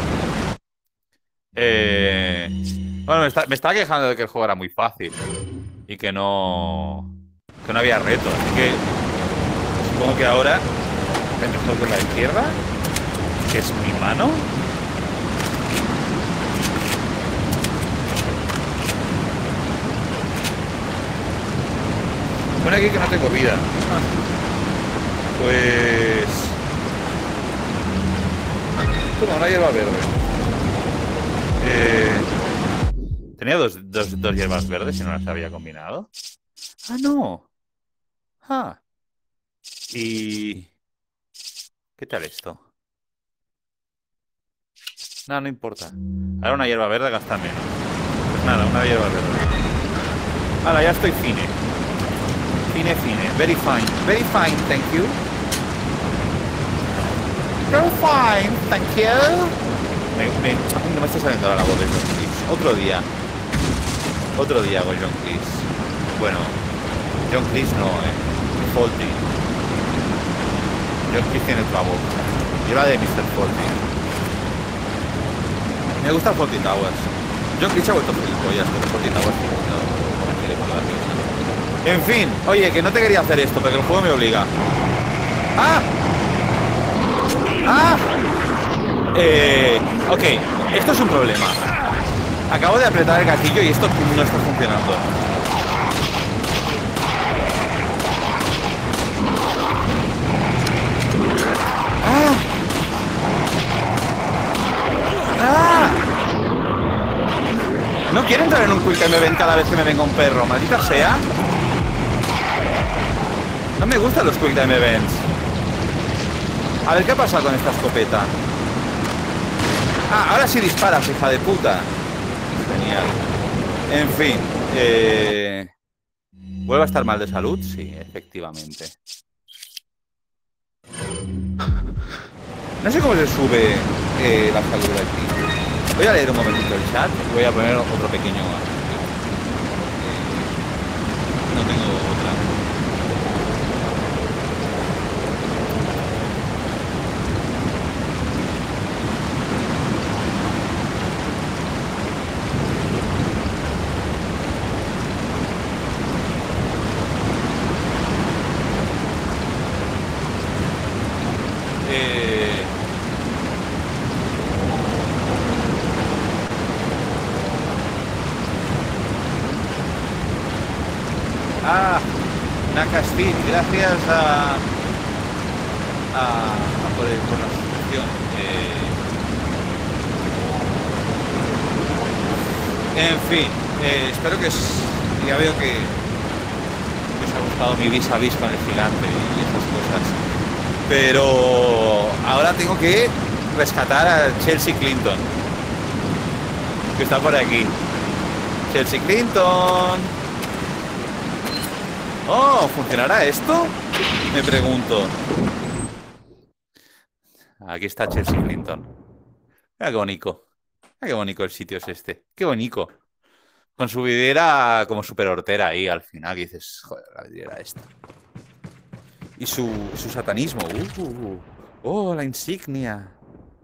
Bueno, me estaba quejando de que el juego era muy fácil. Y que no había retos. Así que supongo que ahora empezó con la izquierda, que es mi mano. Pone aquí que no tengo vida. Pues... Toma, una hierba verde. Tenía dos hierbas verdes y no las había combinado. Ah, no. Ah. Y... ¿Qué tal esto? No, no importa. Ahora una hierba verde gasta menos. Pues nada, una hierba verde. Ahora ya estoy fine. Fine. Very fine. Very fine, thank you. Very fine, thank you. No me está saliendo ahora la voz de John Cleese. Otro día hago John Cleese. Bueno, John Cleese no, Fawlty. John Cleese tiene otra voz. Yo la de Mr. Fawlty. Me gusta Fawlty Towers. John Cleese ha vuelto gilipollas, pero Fawlty Towers no me quiere por la risa. En fin, oye, que no te quería hacer esto, pero el juego me obliga. ¡Ah! ¡Ah! Ok, esto es un problema. Acabo de apretar el gatillo y esto no está funcionando. ¡Ah! ¡Ah! No quiero entrar en un quick time event cada vez que me venga un perro, maldita sea. No me gustan los quick time events. A ver, ¿qué pasa con esta escopeta? Ah, ahora sí disparas, hija de puta. Genial. En fin. ¿Vuelvo a estar mal de salud? Sí, efectivamente. No sé cómo se sube la salud aquí. Voy a leer un momentito el chat y voy a poner otro pequeño... no tengo otra. Nakastin, gracias por la suscripción. En fin, espero que ya veo que os ha gustado mi vis a vis con el gigante y esas cosas. Pero ahora tengo que rescatar a Chelsea Clinton, que está por aquí. Chelsea Clinton. Oh, ¿funcionará esto? Me pregunto. Aquí está Chelsea Clinton. Mira qué bonito. Mira qué bonito el sitio es este. Qué bonito. Con su vidriera como súper hortera ahí al final, que dices, joder, la vidriera esta. Y su satanismo. Oh, la insignia.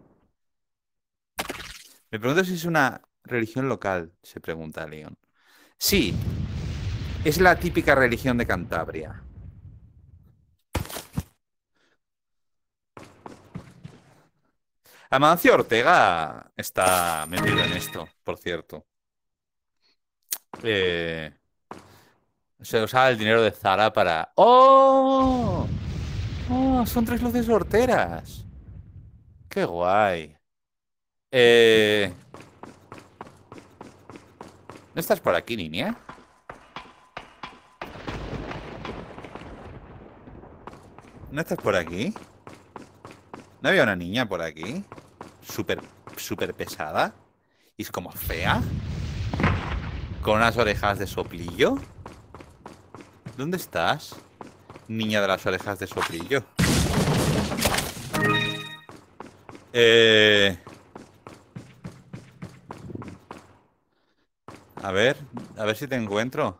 Me pregunto si es una religión local, se pregunta Leon. Sí, es la típica religión de Cantabria. Amancio Ortega está metido en esto, por cierto. Se usaba el dinero de Zara para... ¡Oh! ¡Oh! Son 3 luces horteras. ¡Qué guay! ¿No estás por aquí, niña? ¿No estás por aquí? ¿No había una niña por aquí? Súper pesada. Y es como fea. Con unas orejas de soplillo. ¿Dónde estás? Niña de las orejas de soplillo. A ver si te encuentro.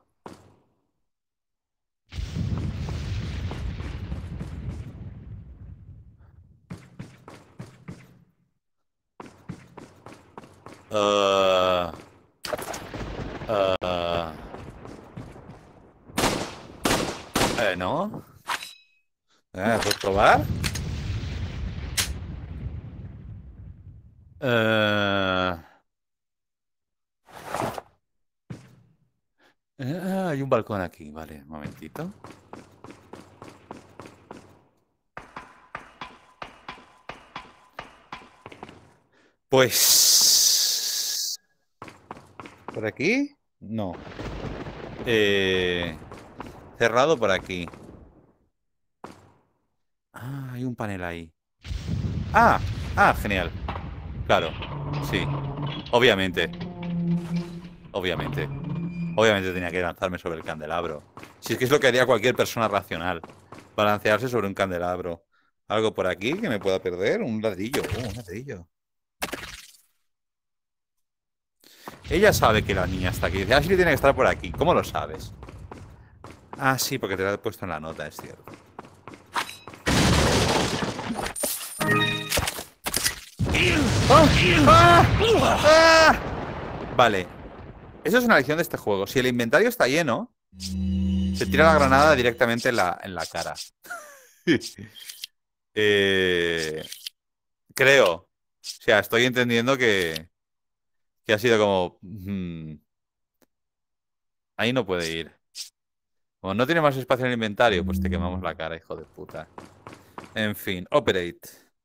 ¿No? ¿Puedes probar? Hay un balcón aquí, vale, un momentito. Pues... ¿por aquí? No. Cerrado por aquí. Ah, hay un panel ahí. Ah, genial. Claro, sí. Obviamente tenía que lanzarme sobre el candelabro. Si es que es lo que haría cualquier persona racional. Balancearse sobre un candelabro. ¿Algo por aquí que me pueda perder? Un ladrillo. Un ladrillo. Ella sabe que la niña está aquí. Dice, Ashley tiene que estar por aquí. ¿Cómo lo sabes? Ah, sí, porque te lo he puesto en la nota, es cierto. Vale. Eso es una lección de este juego. Si el inventario está lleno, se tira la granada directamente en la cara. Creo. O sea, estoy entendiendo que ha sido como... ahí no puede ir. Como no tiene más espacio en el inventario, pues te quemamos la cara, hijo de puta. En fin, operate.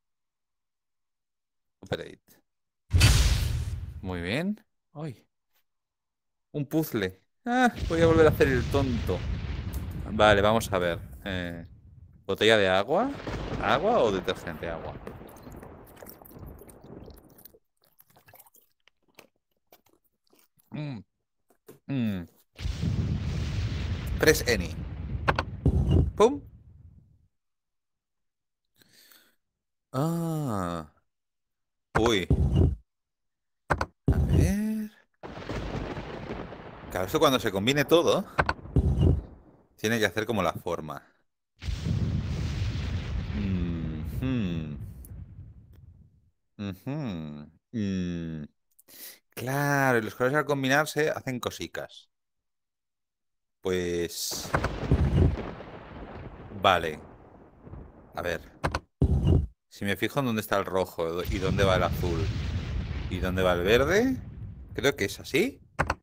Muy bien. Ay. Un puzzle. Voy a volver a hacer el tonto. Vale, vamos a ver. ¿Botella de agua? ¿Agua o detergente? Agua. Press any. Pum. Uy. A ver. Claro, esto cuando se combine todo, tiene que hacer como la forma. Claro, y los colores al combinarse hacen cositas. Pues... vale. A ver. Si me fijo en dónde está el rojo y dónde va el azul y dónde va el verde, creo que es así.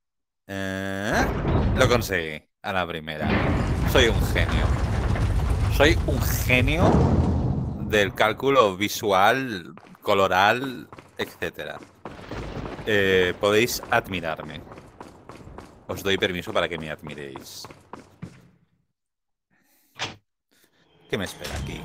Lo conseguí a la primera. Soy un genio. Soy un genio del cálculo visual, coloral, etcétera. Podéis admirarme. Os doy permiso para que me admiréis. ¿Qué me espera aquí?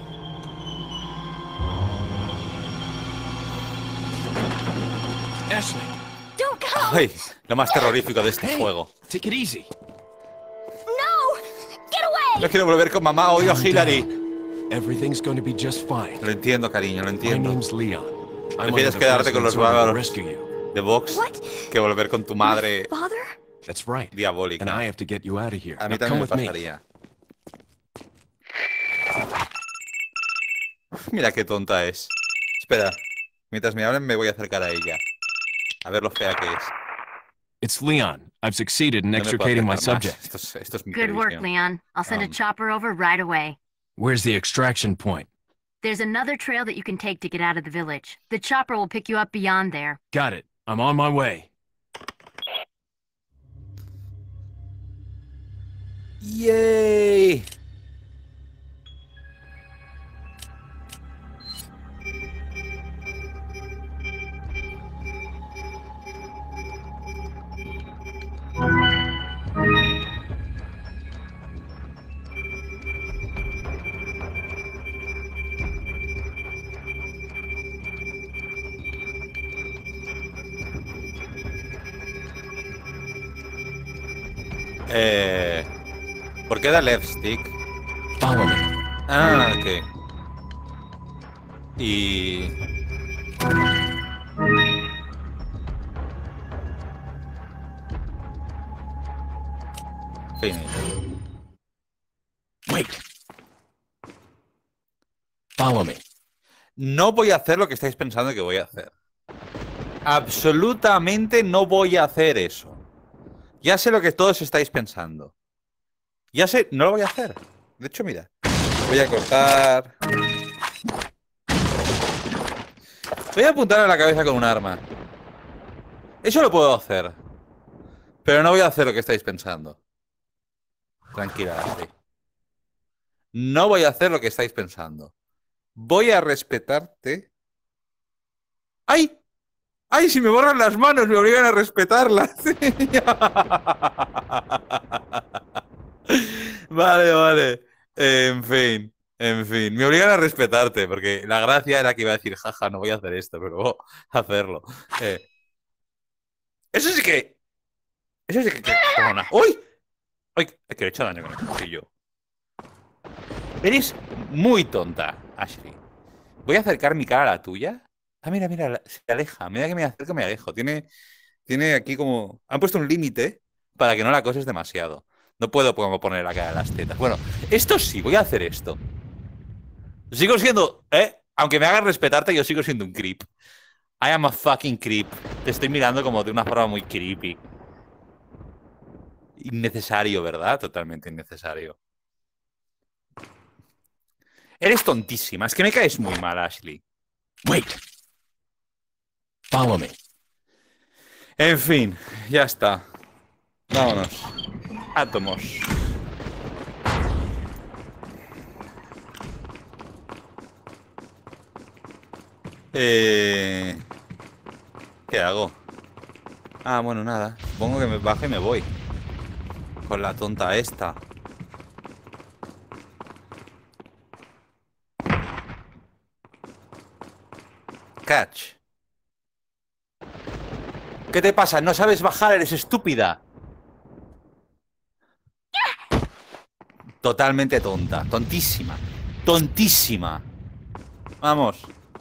Ashley, Don't go! Ay, lo más terrorífico de este juego. take it easy. No! Get away! No quiero volver con mamá, odio a Hillary. Everything's going to be just fine. Lo entiendo, cariño, lo My entiendo. name's Leon. I'm Prefieres one of the quedarte con president's los order to bárbaros rescue you. de Vox What? que volver con tu madre Father? That's right. diabólica. And I have to get you out of here. A mí Now, come también me with me. pasaría. Mira qué tonta es. Espera. Mientras me hablen me voy a acercar a ella. A ver lo fea que es. It's Leon. I've succeeded in No me puedo extricating my acercar más. subject. Esto es mi Good work, previsión. Leon. I'll send a Um, chopper over right away. Where's the extraction point? There's another trail that you can take to get out of the village. The chopper will pick you up beyond there. Got it. I'm on my way. ¡Yay! ¿Por qué da left stick? Follow me. Ah, ok. Y... Finish. Wait. Follow me. No voy a hacer lo que estáis pensando que voy a hacer. Absolutamente no voy a hacer eso. Ya sé lo que todos estáis pensando. Ya sé, no lo voy a hacer. De hecho, mira. Voy a cortar. Voy a apuntar a la cabeza con un arma. Eso lo puedo hacer. Pero no voy a hacer lo que estáis pensando. Tranquila, Ashley. No voy a hacer lo que estáis pensando. Voy a respetarte. ¡Ay! ¡Ay! Si me borran las manos, me obligan a respetarlas. Vale, vale. En fin. Me obligan a respetarte, porque la gracia era que iba a decir, jaja, no voy a hacer esto, pero voy a hacerlo. Eso sí que... Perdona. ¡Uy! ¡Ay! Es que le he hecho daño con el cuchillo. Eres muy tonta, Ashley. Voy a acercar mi cara a la tuya. Ah, mira, se aleja. Mira que me acerco, me alejo. Tiene aquí como... Han puesto un límite para que no la acoses demasiado. No puedo como poner la cara en las tetas. Bueno, esto sí, voy a hacer esto. Sigo siendo... Aunque me hagas respetarte, yo sigo siendo un creep. I am a fucking creep. Te estoy mirando como de una forma muy creepy. Innecesario, ¿verdad? Totalmente innecesario. Eres tontísima. Es que me caes muy mal, Ashley. Wait. Follow me. En fin, ya está. Vámonos. Átomos. ¿Qué hago? Ah, bueno, nada. Supongo que me bajo y me voy. Con la tonta esta. Catch. ¿Qué te pasa? ¿No sabes bajar? Eres estúpida. Totalmente tonta. Tontísima. Tontísima. Vamos.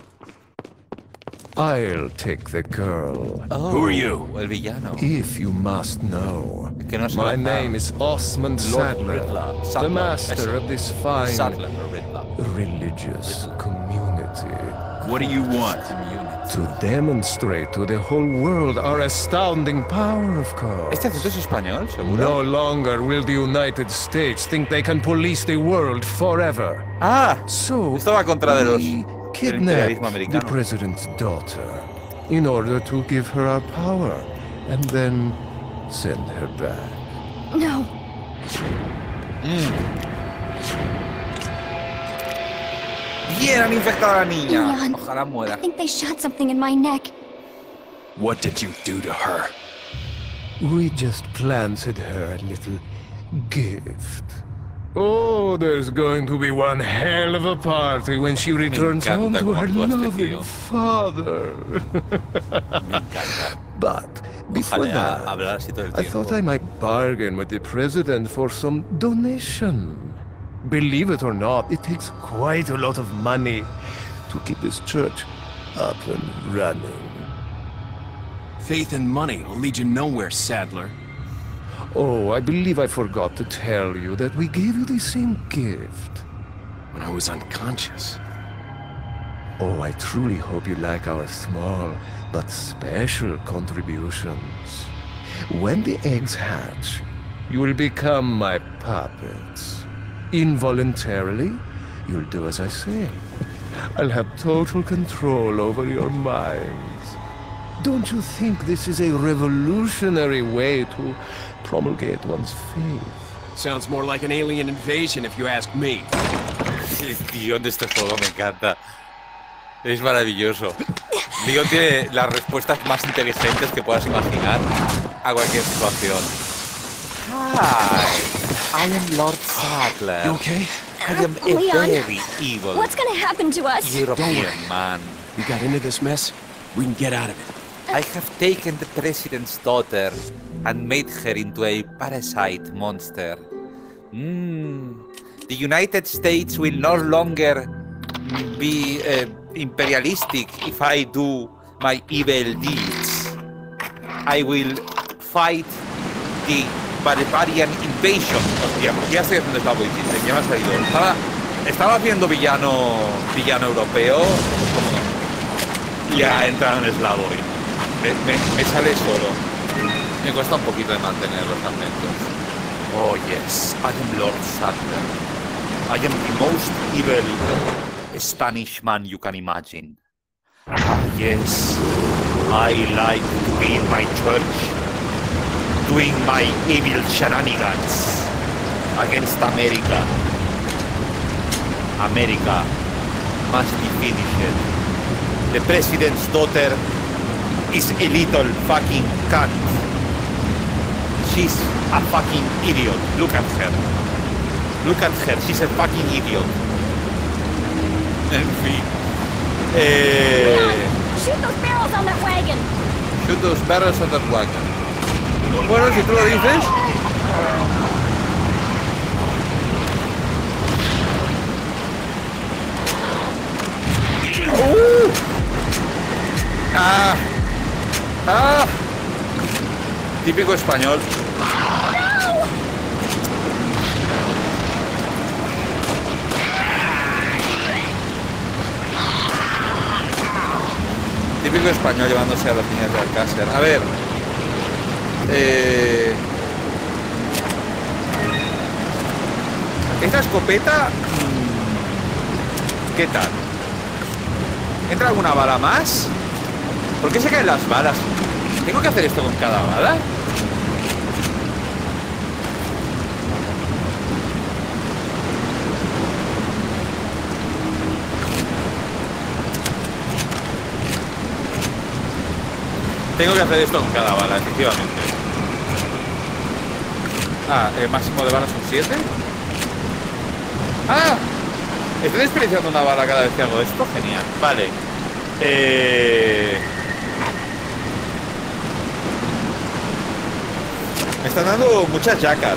I'll take the girl. Oh, Who are you? El villano. If you must know, Que no se my lo- name is Osmond Sadler, Riddler. the Sadler. master Eso. of this fine Sadler, no Riddler. religious community. What do you want? To demonstrate to the whole world our astounding power, of course. ¿Este acento es español, seguro? No longer will the United States think they can police the world forever. Ah, So, esto va contra de los we del kidnapped imperialismo the americano. president's daughter in order to give her our power and then send her back. No. Bien, han infectado a la niña. Leon, Ojalá muera. I think they shot something in my neck. What did you do to her? We just planted her a little gift. Oh, there's going to be one hell of a party when she returns encanta home to cómo her actúa este loving tío. father. Me encanta. But before Ojalá that, hablar así todo el I thought tiempo. I might bargain with the president for some donation. Believe it or not, it takes quite a lot of money to keep this church up and running. Faith and money will lead you nowhere, Sadler. Oh, I believe I forgot to tell you that we gave you the same gift. When I was unconscious. Oh, I truly hope you like our small but special contributions. When the eggs hatch, you will become my puppets. Involuntarily, you'll do as I say. I'll have total control over your minds. Don't you think this is a revolutionary way to promulgate one's faith? Sounds more like an alien invasion if you ask me. El guión de este juego me encanta. Es maravilloso. Leon tiene las respuestas más inteligentes que puedas imaginar a cualquier situación. Hi, I am Lord Sadler. You okay? I am a Leon, very evil What's gonna happen to us? European man. We got into this mess. We can get out of it. I have taken the president's daughter and made her into a parasite monster. The United States will no longer be imperialistic if I do my evil deeds. I will fight the barbarian invasion. Hostia, ya estoy haciendo esta voice, ya me ha salido. Estaba haciendo villano europeo, ya ha entrado en Slavoid. Me sale solo. Me cuesta un poquito de mantener los acentos. Oh yes, I am Lord Sadler. I am the most evil Spanish man you can imagine. Yes, I like to be in my church, doing my evil shenanigans against America. America must be finished. The president's daughter is a little fucking cunt. She's a fucking idiot. Look at her. Look at her. She's a fucking idiot. En fin. Shoot those barrels on that wagon! Shoot those barrels on that wagon. Bueno, si tú lo dices. Típico español. Típico español llevándose a las niñas de Alcácer. A ver. Esta escopeta. ¿Qué tal? ¿Entra alguna bala más? ¿Por qué se caen las balas? ¿Tengo que hacer esto con cada bala? Tengo que hacer esto con cada bala, efectivamente. El máximo de balas son 7. Estoy desperdiciando una bala cada vez que hago esto. Genial. Vale. Me están dando muchas yacar,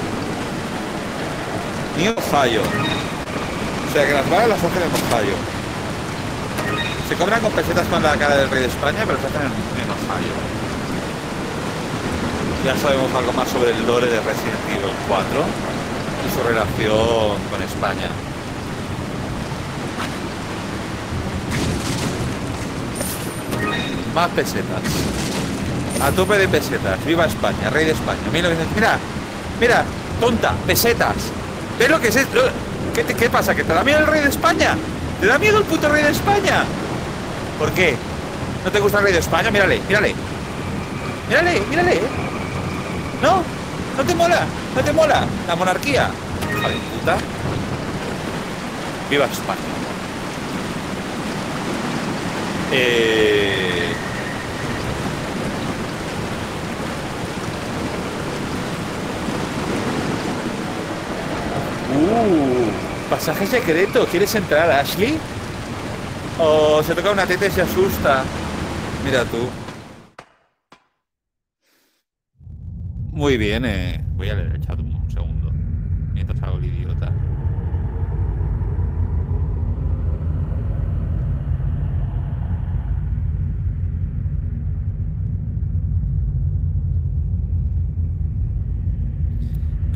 Ni Ohio. O sea que las balas las hacen en Ohio. Se cobran con pesetas con la cara del rey de España, pero se hacen en Ohio. Ya sabemos algo más sobre el lore de Resident Evil 4 y su relación con España. Más pesetas. A tope de pesetas. Viva España, rey de España. 1900. Mira, mira, tonta, pesetas. ¿Ves lo que es esto? ¿Qué pasa? ¿Que te da miedo el rey de España? ¿Te da miedo el puto rey de España? ¿Por qué? ¿No te gusta el rey de España? Mírale, mírale. Mírale, mírale. ¿No? ¿No te mola? ¿No te mola? La monarquía. Hija de puta. Viva España. Pasaje secreto. ¿Quieres entrar, Ashley? O se toca una teta y se asusta. Mira tú. Muy bien, voy a leer el chat un segundo mientras hago el idiota.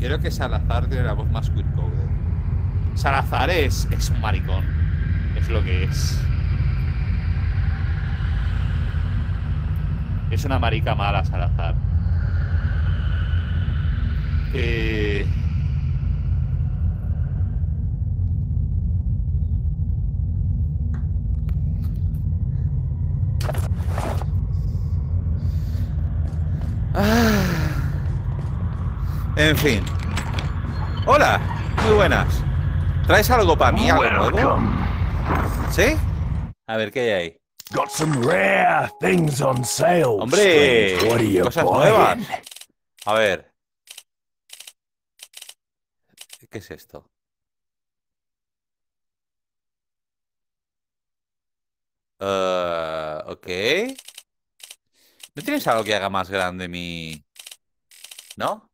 Creo que Salazar tiene la voz más queer-coded. Salazar es un maricón. Es lo que es. Es una marica mala, Salazar. En fin. Hola, muy buenas. ¿Traes algo para mí? ¿Algo nuevo? ¿Sí? A ver, ¿qué hay ahí? Got some rare things on sale. ¡Hombre! What are you Cosas buying? nuevas. A ver. ¿Qué es esto? Ok. ¿No tienes algo que haga más grande mi...? ¿No?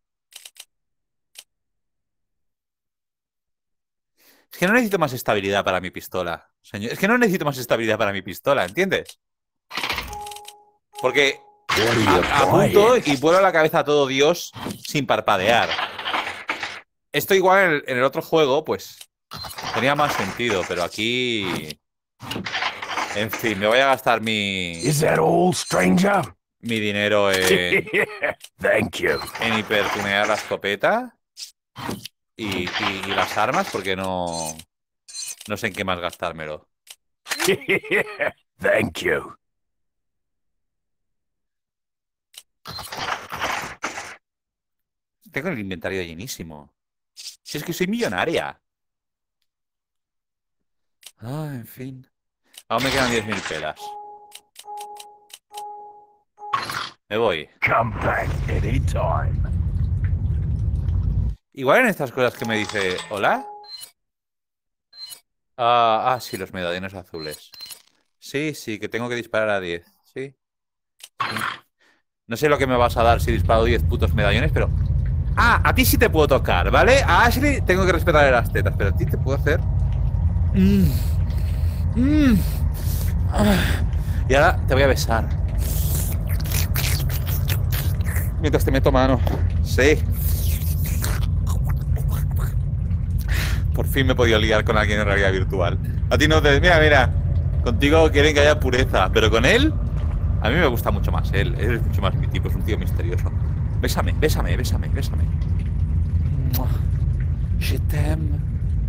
Es que no necesito más estabilidad para mi pistola, señor. Es que no necesito más estabilidad para mi pistola, ¿entiendes? Porque apunto y vuelo a la cabeza a todo Dios sin parpadear. Esto igual en el otro juego, pues, tenía más sentido, pero aquí... En fin, me voy a gastar mi all, stranger? dinero Thank you. en hipertunear la escopeta y las armas, porque no sé en qué más gastármelo. Thank you. Tengo el inventario llenísimo. Si es que soy millonaria. Ah, en fin. Aún me quedan 10.000 pelas. Me voy. Come back anytime. Igual en estas cosas que me dice... ¿Hola? Sí, los medallones azules. Sí, que tengo que disparar a 10. Sí. No sé lo que me vas a dar si disparo 10 putos medallones, pero... a ti sí te puedo tocar, ¿vale? A Ashley tengo que respetarle las tetas, pero a ti te puedo hacer... Y ahora te voy a besar. Mientras te meto mano. Sí. Por fin me he podido liar con alguien en realidad virtual. A ti no te... Mira. Contigo quieren que haya pureza, pero con él... A mí me gusta mucho más él. Él es mucho más mi tipo, es un tío misterioso. Bésame. Je t'aime.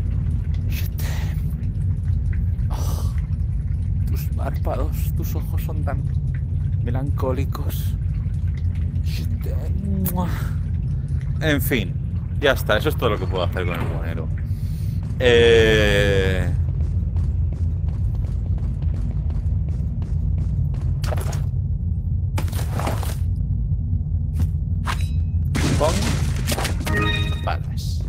Oh, tus párpados, tus ojos son tan melancólicos. Je t'aime. En fin, ya está. Eso es todo lo que puedo hacer con el buhonero. Balas.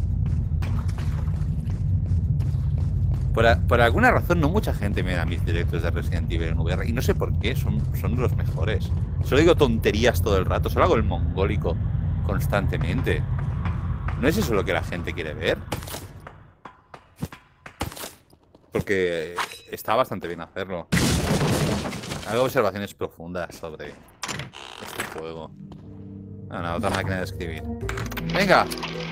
Por alguna razón no mucha gente me da mis directos de Resident Evil en VR y no sé por qué, son los mejores. Solo digo tonterías todo el rato, solo hago el mongólico constantemente. ¿No es eso lo que la gente quiere ver? Porque está bastante bien hacerlo. Hago observaciones profundas sobre este juego. Otra máquina de escribir. ¡Venga!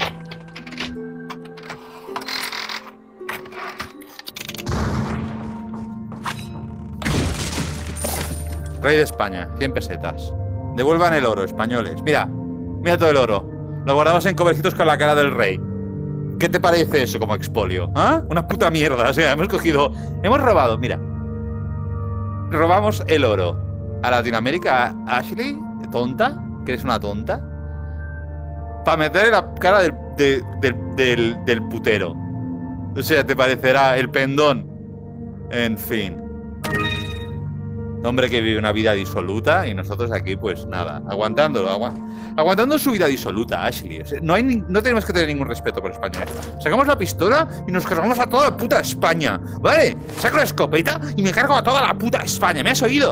Rey de España, 100 pesetas. Devuelvan el oro, españoles. Mira todo el oro. Lo guardamos en cobercitos con la cara del rey. ¿Qué te parece eso como expolio? ¿Ah? Una puta mierda. O sea, hemos robado, mira. Robamos el oro a Latinoamérica. Ashley, tonta, que eres una tonta, para meter la cara del putero. O sea, te parecerá el pendón. En fin. Hombre que vive una vida disoluta y nosotros aquí, pues nada, aguantando su vida disoluta, Ashley. O sea, no tenemos que tener ningún respeto por España. Sacamos la pistola y nos cargamos a toda la puta España, ¿vale? Saco la escopeta y me cargo a toda la puta España. ¿Me has oído?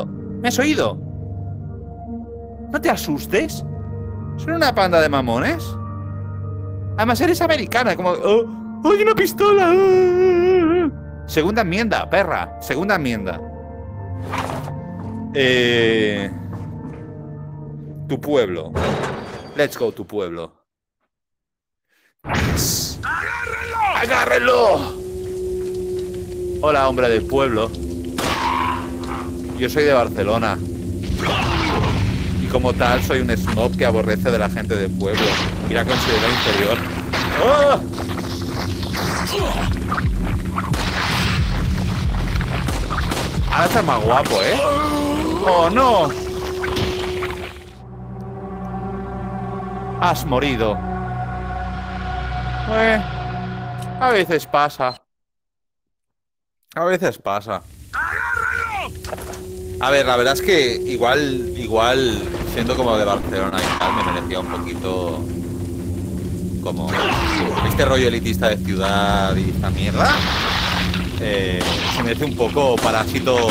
No te asustes. Son una panda de mamones. Además eres americana, como... ¡Oh, hay una pistola! Segunda enmienda, perra. Segunda enmienda. Tu pueblo. Let's go, tu pueblo. ¡Agárrenlo! Hola, hombre del pueblo. Yo soy de Barcelona. Y como tal, soy un snob que aborrece de la gente del pueblo y la considera inferior. ¡Oh! Ahora está más guapo, ¿eh? ¡Oh, no! Has morido. A veces pasa. A veces pasa. A ver, la verdad es que igual siendo como de Barcelona y tal, me merecía un poquito como este rollo elitista de ciudad y esta mierda. Se merece un poco parásito.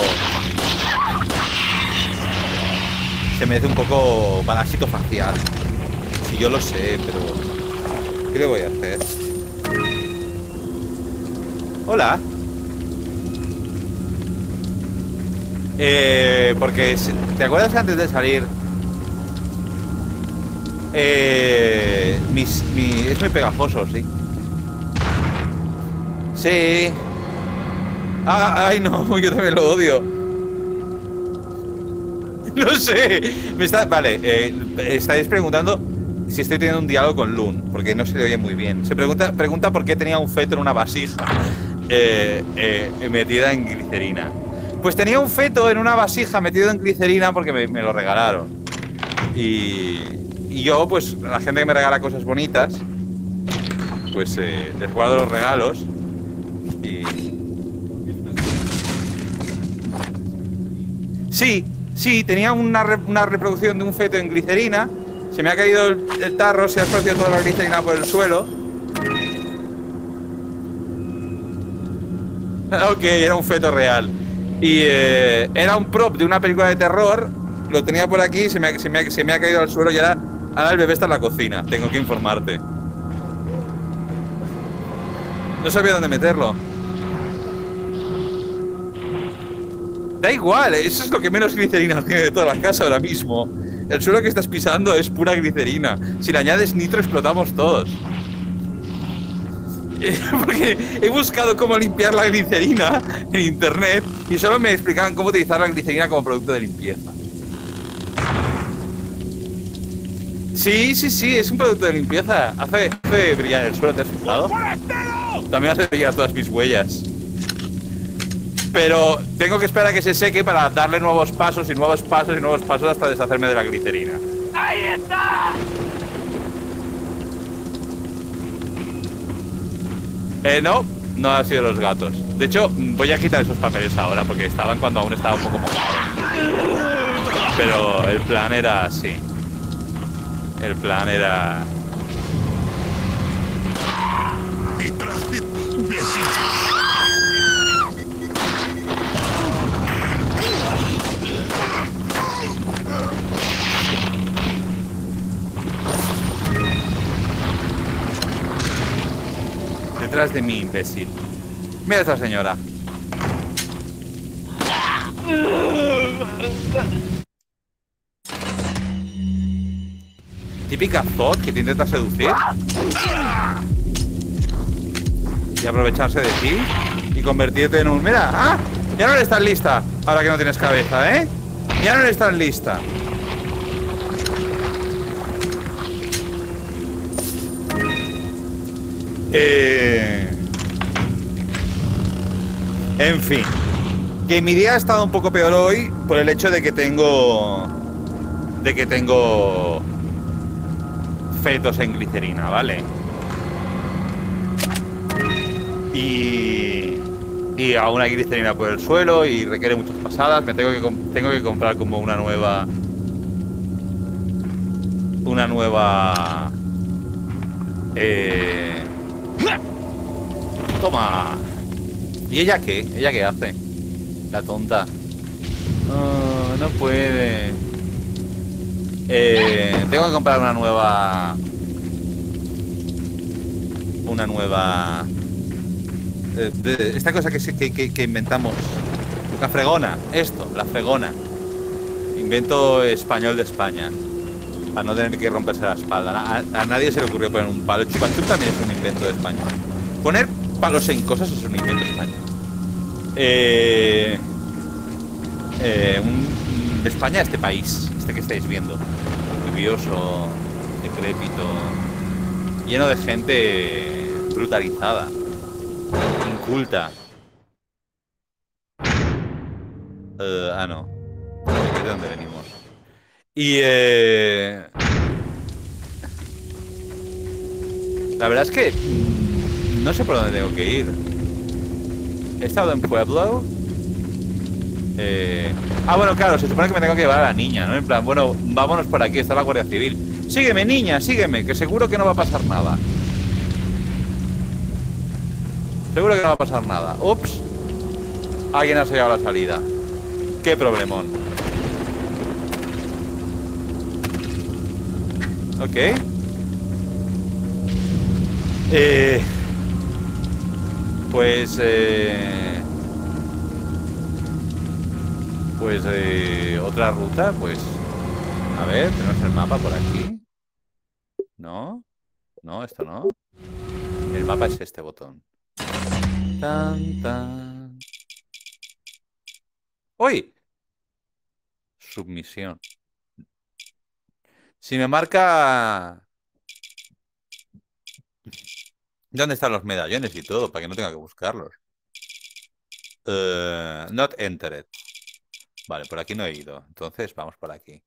Se merece un poco parásito facial. Si yo lo sé, pero ¿qué le voy a hacer? Hola. Porque ¿te acuerdas que antes de salir es muy pegajoso, sí? Sí. Ay, no, yo también lo odio. No sé. Vale, estáis preguntando si estoy teniendo un diálogo con Lun, porque no se le oye muy bien. Se pregunta por qué tenía un feto en una vasija metida en glicerina. Pues tenía un feto en una vasija metido en glicerina porque me lo regalaron. Y yo, pues, la gente que me regala cosas bonitas, pues les guardo los regalos y... Sí, tenía una reproducción de un feto en glicerina. Se me ha caído el tarro, se ha esparcido toda la glicerina por el suelo. Ok, era un feto real. Y era un prop de una película de terror. Lo tenía por aquí, se me ha caído al suelo y ahora el bebé está en la cocina. Tengo que informarte. No sabía dónde meterlo. Da igual, eso es lo que menos glicerina tiene de toda la casa ahora mismo. El suelo que estás pisando es pura glicerina. Si le añades nitro explotamos todos. Porque he buscado cómo limpiar la glicerina en internet y solo me explicaban cómo utilizar la glicerina como producto de limpieza. Sí, es un producto de limpieza. Hace brillar el suelo, ¿te has fijado? También hace brillar todas mis huellas. Pero tengo que esperar a que se seque para darle nuevos pasos y nuevos pasos y nuevos pasos hasta deshacerme de la glicerina. ¡Ahí está! No ha sido los gatos. De hecho, voy a quitar esos papeles ahora porque estaban cuando aún estaba un poco mojado. Pero el plan era así. El plan era... Detrás de mí, imbécil. Mira a esta señora. Típica Zod que te intenta seducir y aprovecharse de ti y convertirte en un... Mira, ¡ah! Ya no eres tan lista. Ahora que no tienes cabeza, ¿eh? Ya no eres tan lista. En fin, que mi día ha estado un poco peor hoy por el hecho de que tengo fetos en glicerina, ¿vale? Y aún hay glicerina por el suelo y requiere muchas pasadas. Me tengo que comprar como una nueva toma. ¿Y ella qué? ¿Ella qué hace? La tonta. Oh, no puede. Tengo que comprar una nueva esta cosa que inventamos. La fregona. La fregona. Invento español de España. Para no tener que romperse la espalda. A nadie se le ocurrió poner un palo. Chupachú también es un invento de España. Poner palos en cosas es un invento de España. De España, este país, este que estáis viendo. Curioso, decrépito, lleno de gente brutalizada, inculta. No. ¿De dónde venimos? Y la verdad es que no sé por dónde tengo que ir. He estado en Pueblo. Bueno, claro, se supone que me tengo que llevar a la niña, ¿no? En plan, bueno, vámonos por aquí, está la Guardia Civil. Sígueme, niña, sígueme, que seguro que no va a pasar nada. Seguro que no va a pasar nada. Ups. Alguien ha sellado la salida. Qué problemón. Ok. Otra ruta, pues. A ver, tenemos el mapa por aquí. No, no, esto no. El mapa es este botón. Tan, tan. ¡Uy! Submisión. Si me marca... ¿Dónde están los medallones y todo? Para que no tenga que buscarlos. Not entered. Vale, por aquí no he ido. Entonces vamos por aquí.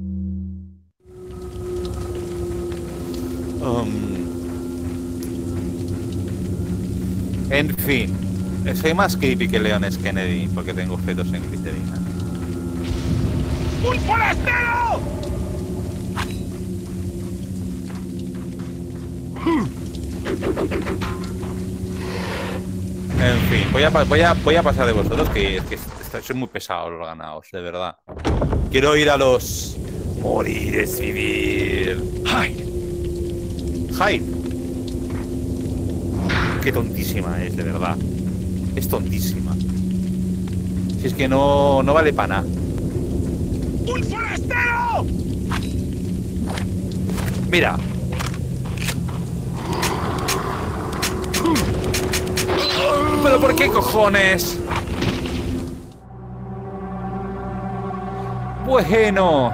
En fin. Soy más creepy que Leon S. Kennedy porque tengo fetos en glicerina. ¡Un forastero! En fin, voy a pasar de vosotros que soy muy pesado los ganados, de verdad. Quiero ir a los... Morir es vivir. Hide. Qué tontísima es, de verdad. Es tontísima. Si es que no vale para nada. ¡Un forastero! Mira. ¿Pero por qué cojones? Bueno.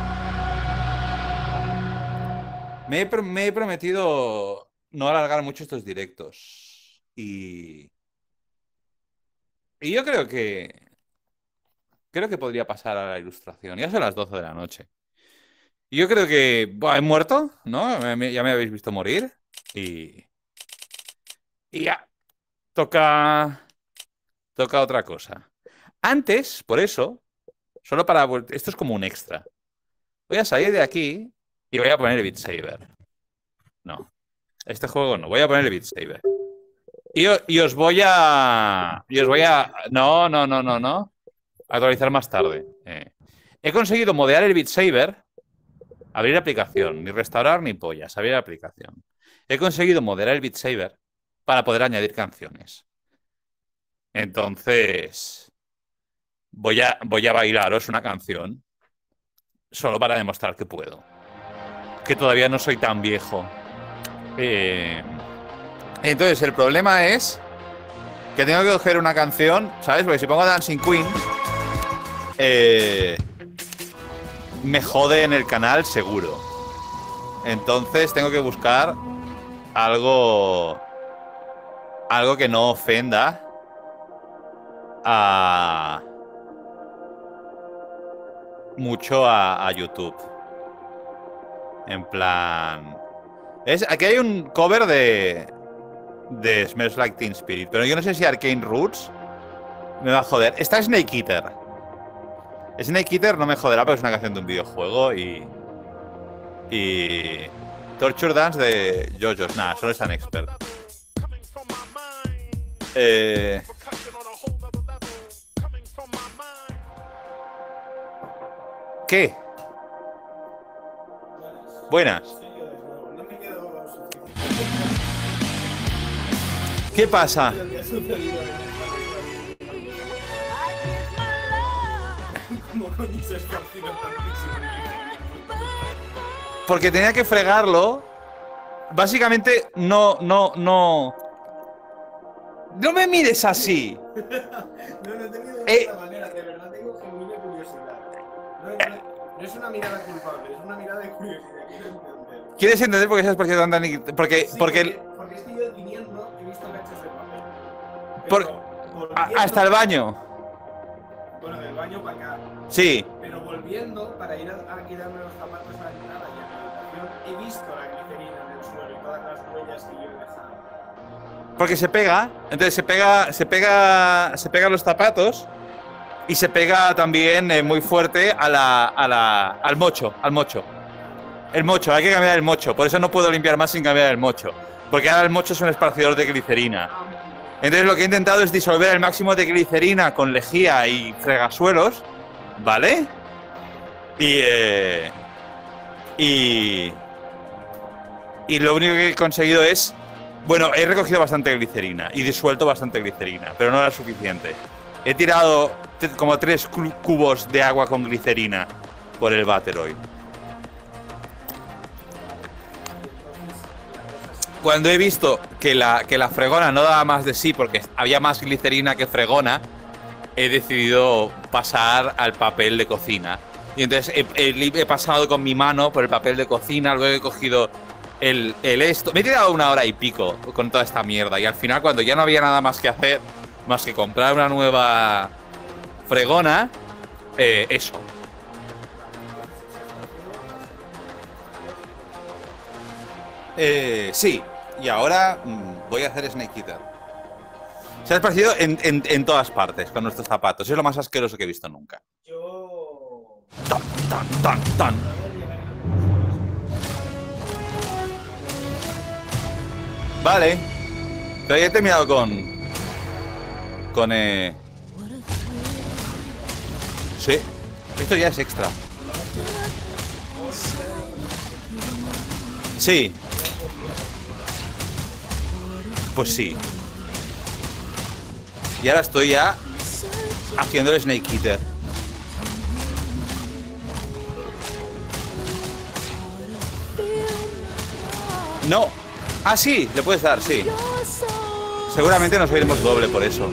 Me he prometido no alargar mucho estos directos. Y yo creo que podría pasar a la ilustración. Ya son las 12 de la noche. Y yo creo que... Buah, he muerto, ¿no? Ya me habéis visto morir. Y ya. Toca otra cosa. Antes, por eso, solo para... Esto es como un extra. Voy a salir de aquí y voy a poner el Beat Saber. No. Este juego no. Voy a poner el Beat Saber. Y os voy a... No. Actualizar más tarde. He conseguido modear el Beat Saber. Abrir aplicación. Ni restaurar ni pollas. Abrir aplicación. He conseguido moderar el Beat Saber para poder añadir canciones. Entonces, voy a bailaros una canción solo para demostrar que puedo. Que todavía no soy tan viejo. Entonces, el problema es que tengo que coger una canción, ¿sabes? Porque si pongo Dancing Queen, me jode en el canal seguro. Entonces, tengo que buscar algo que no ofenda mucho a YouTube. En plan... Aquí hay un cover de Smells Like Teen Spirit, pero yo no sé si Arcane Roots me va a joder. Está Snake Eater. Snake Eater no me joderá, pero es una canción de un videojuego y Torture Dance de JoJo's. Nada, solo es un expert. ¿Qué? Buenas. ¿Qué pasa? porque tenía que fregarlo. Básicamente, no me mires así. No he tenido de esta manera, de verdad tengo genuina curiosidad. No es una mirada culpable, es una mirada de curiosidad. Quiero entender. ¿Quieres entender por qué se has parecido tan Porque Sí, porque es que yo viniendo he visto cachos de papel. hasta el baño. Bueno, del baño para acá. Sí. Pero volviendo para ir a quitarme los zapatos a la entrada y a la habitación, he visto la glicerina en el suelo y todas las huellas que yo he dejado. Porque se pega, entonces se pega los zapatos y se pega también muy fuerte al mocho. El mocho, hay que cambiar el mocho, por eso no puedo limpiar más sin cambiar el mocho, porque ahora el mocho es un esparcidor de glicerina. Entonces lo que he intentado es disolver el máximo de glicerina con lejía y fregasuelos, ¿vale? Y lo único que he conseguido es... Bueno, he recogido bastante glicerina y disuelto bastante glicerina, pero no era suficiente. He tirado como 3 cubos de agua con glicerina por el váter hoy. Cuando he visto que la fregona no daba más de sí porque había más glicerina que fregona, he decidido pasar al papel de cocina. Y entonces he pasado con mi mano por el papel de cocina, luego he cogido esto. Me he tirado 1 hora y pico con toda esta mierda. Y al final, cuando ya no había nada más que hacer, más que comprar una nueva fregona, eso. Sí. Y ahora voy a hacer Snake Eater. Se ha parecido en todas partes con nuestros zapatos. Es lo más asqueroso que he visto nunca. Yo... Tan. Vale. Pero ya he terminado Sí. Esto ya es extra. Sí. Pues sí. Y ahora estoy ya haciendo el Snake Eater. No. Ah, sí, le puedes dar, sí. Seguramente nos oiremos doble por eso.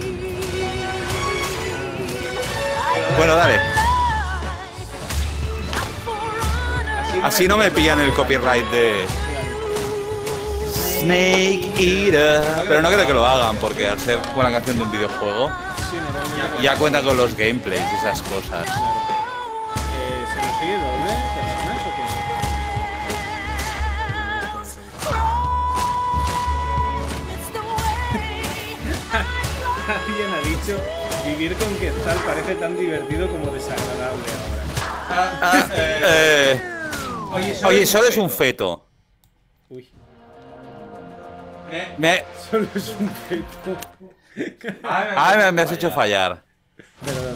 Bueno, dale. Así no me pillan el copyright de Snake Eater. Pero no creo que lo hagan, porque al ser una canción de un videojuego, ya cuenta con los gameplays y esas cosas. ¿Se nos sigue doble personas o qué? Alguien ha dicho, vivir con Quetzal parece tan divertido como desagradable ahora. Oye, solo es un feto. Uy. Solo es un feto. Me has hecho fallar. Perdón.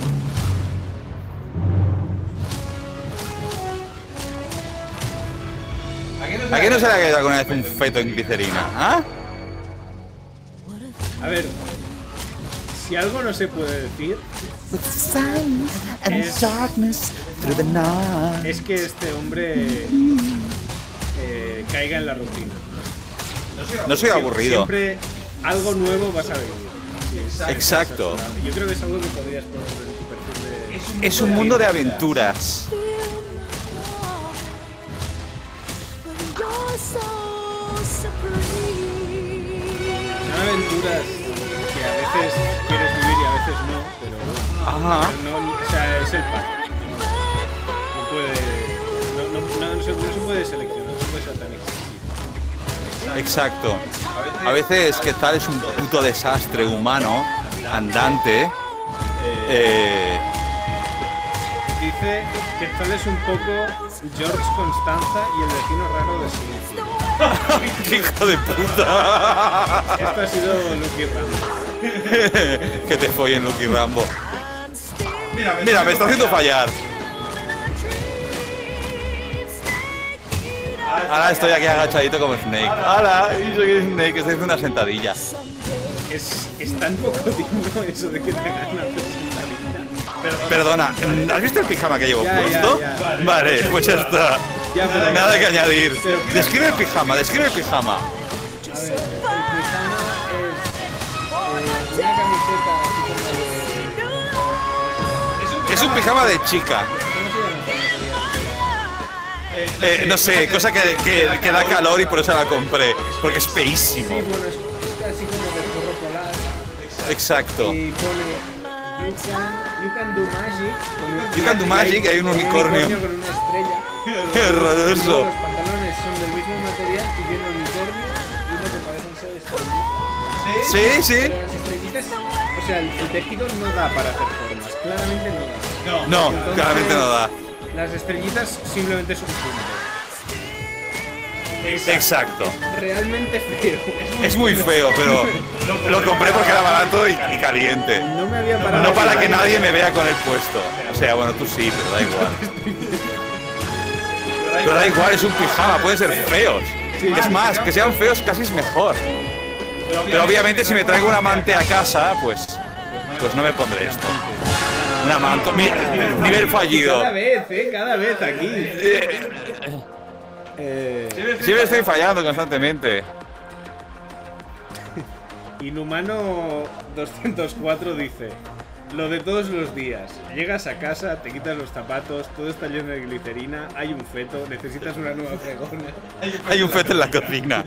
¿A qué no se le ha caído alguna vez un feto en glicerina? ¿Ah? A ver, si algo no se puede decir es que este hombre caiga en la rutina. No soy aburrido. Siempre algo nuevo vas a vivir. Exacto. Yo creo que es algo que podrías poner en tu perfil de... Es un mundo de aventuras. Son aventuras que a veces quieres vivir y a veces no, pero Ajá. no, o sea, es el pack. No se puede seleccionar, no se puede ser tan exquisito. Exacto. A veces Quetzal es un puto desastre humano, andante. Dice que Quetzal es un poco George Constanza y el vecino raro de Silencio. ¡Qué hijo de puta! Esto ha sido Lucky Rambo. Que te follen, Lucky Rambo. Mira, me está haciendo fallar. Ahora estoy aquí agachadito como Snake. ¡Hala! Y soy Snake, estoy haciendo una sentadilla. Es tan poco digno eso de que te hagan una sentadilla. Perdona, ¿has visto el pijama que llevo puesto? Ya. Vale, pues ya está. Ya, pero... Nada que añadir. Describe el pijama, describe el pijama. A ver, el pijama es una camiseta así como de... Es un pijama de chica. ¿Cómo se llama? No sé, cosa que da calor y por eso la compré. Porque es Sí, feísimo. bueno, es casi como de zorro polar. Exacto. Y pone you can do magic. You can do magic, hay un unicornio. con una estrella. Qué horroroso. Los pantalones son del mismo material y tienen unicornio y uno que parecen ser estrellitas. Sí, sí. Pero las estrellitas, o sea, el tejido no da para hacer formas, claramente no da. No, Entonces, claramente no da. Las estrellitas simplemente son puntos. Exacto. Realmente feo. Es muy feo, pero lo compré porque era barato y caliente. No me había parado. No para que nadie me vea con el puesto. O sea, bueno, tú sí, pero da igual. Pero da igual, es un pijama, pueden ser feos. Es más, que sean feos casi es mejor. Pero obviamente si me traigo un amante a casa, pues no me pondré esto. Un amante, nivel fallido. Cada vez aquí. Siempre estoy fallando constantemente. Inhumano 204 dice: lo de todos los días. Llegas a casa, te quitas los zapatos, todo está lleno de glicerina, hay un feto, necesitas una nueva fregona. Hay un feto en la cocina.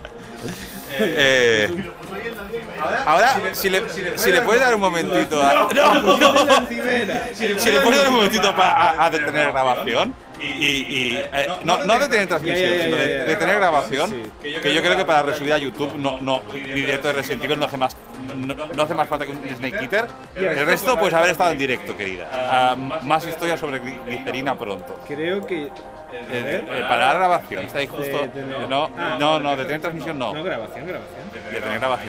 Ahora, si le puedes dar un momentito a... Si le puedes dar un momentito a detener grabación no detener transmisión, sino detener grabación, que yo creo que para resubir a YouTube mi directo de Resident Evil no hace más falta que un Snake Eater. El resto, pues haber estado en directo, querida. Más historias sobre glicerina pronto. Creo que... para la grabación, está ahí justo... No, detener transmisión no. No, grabación. Detener grabación.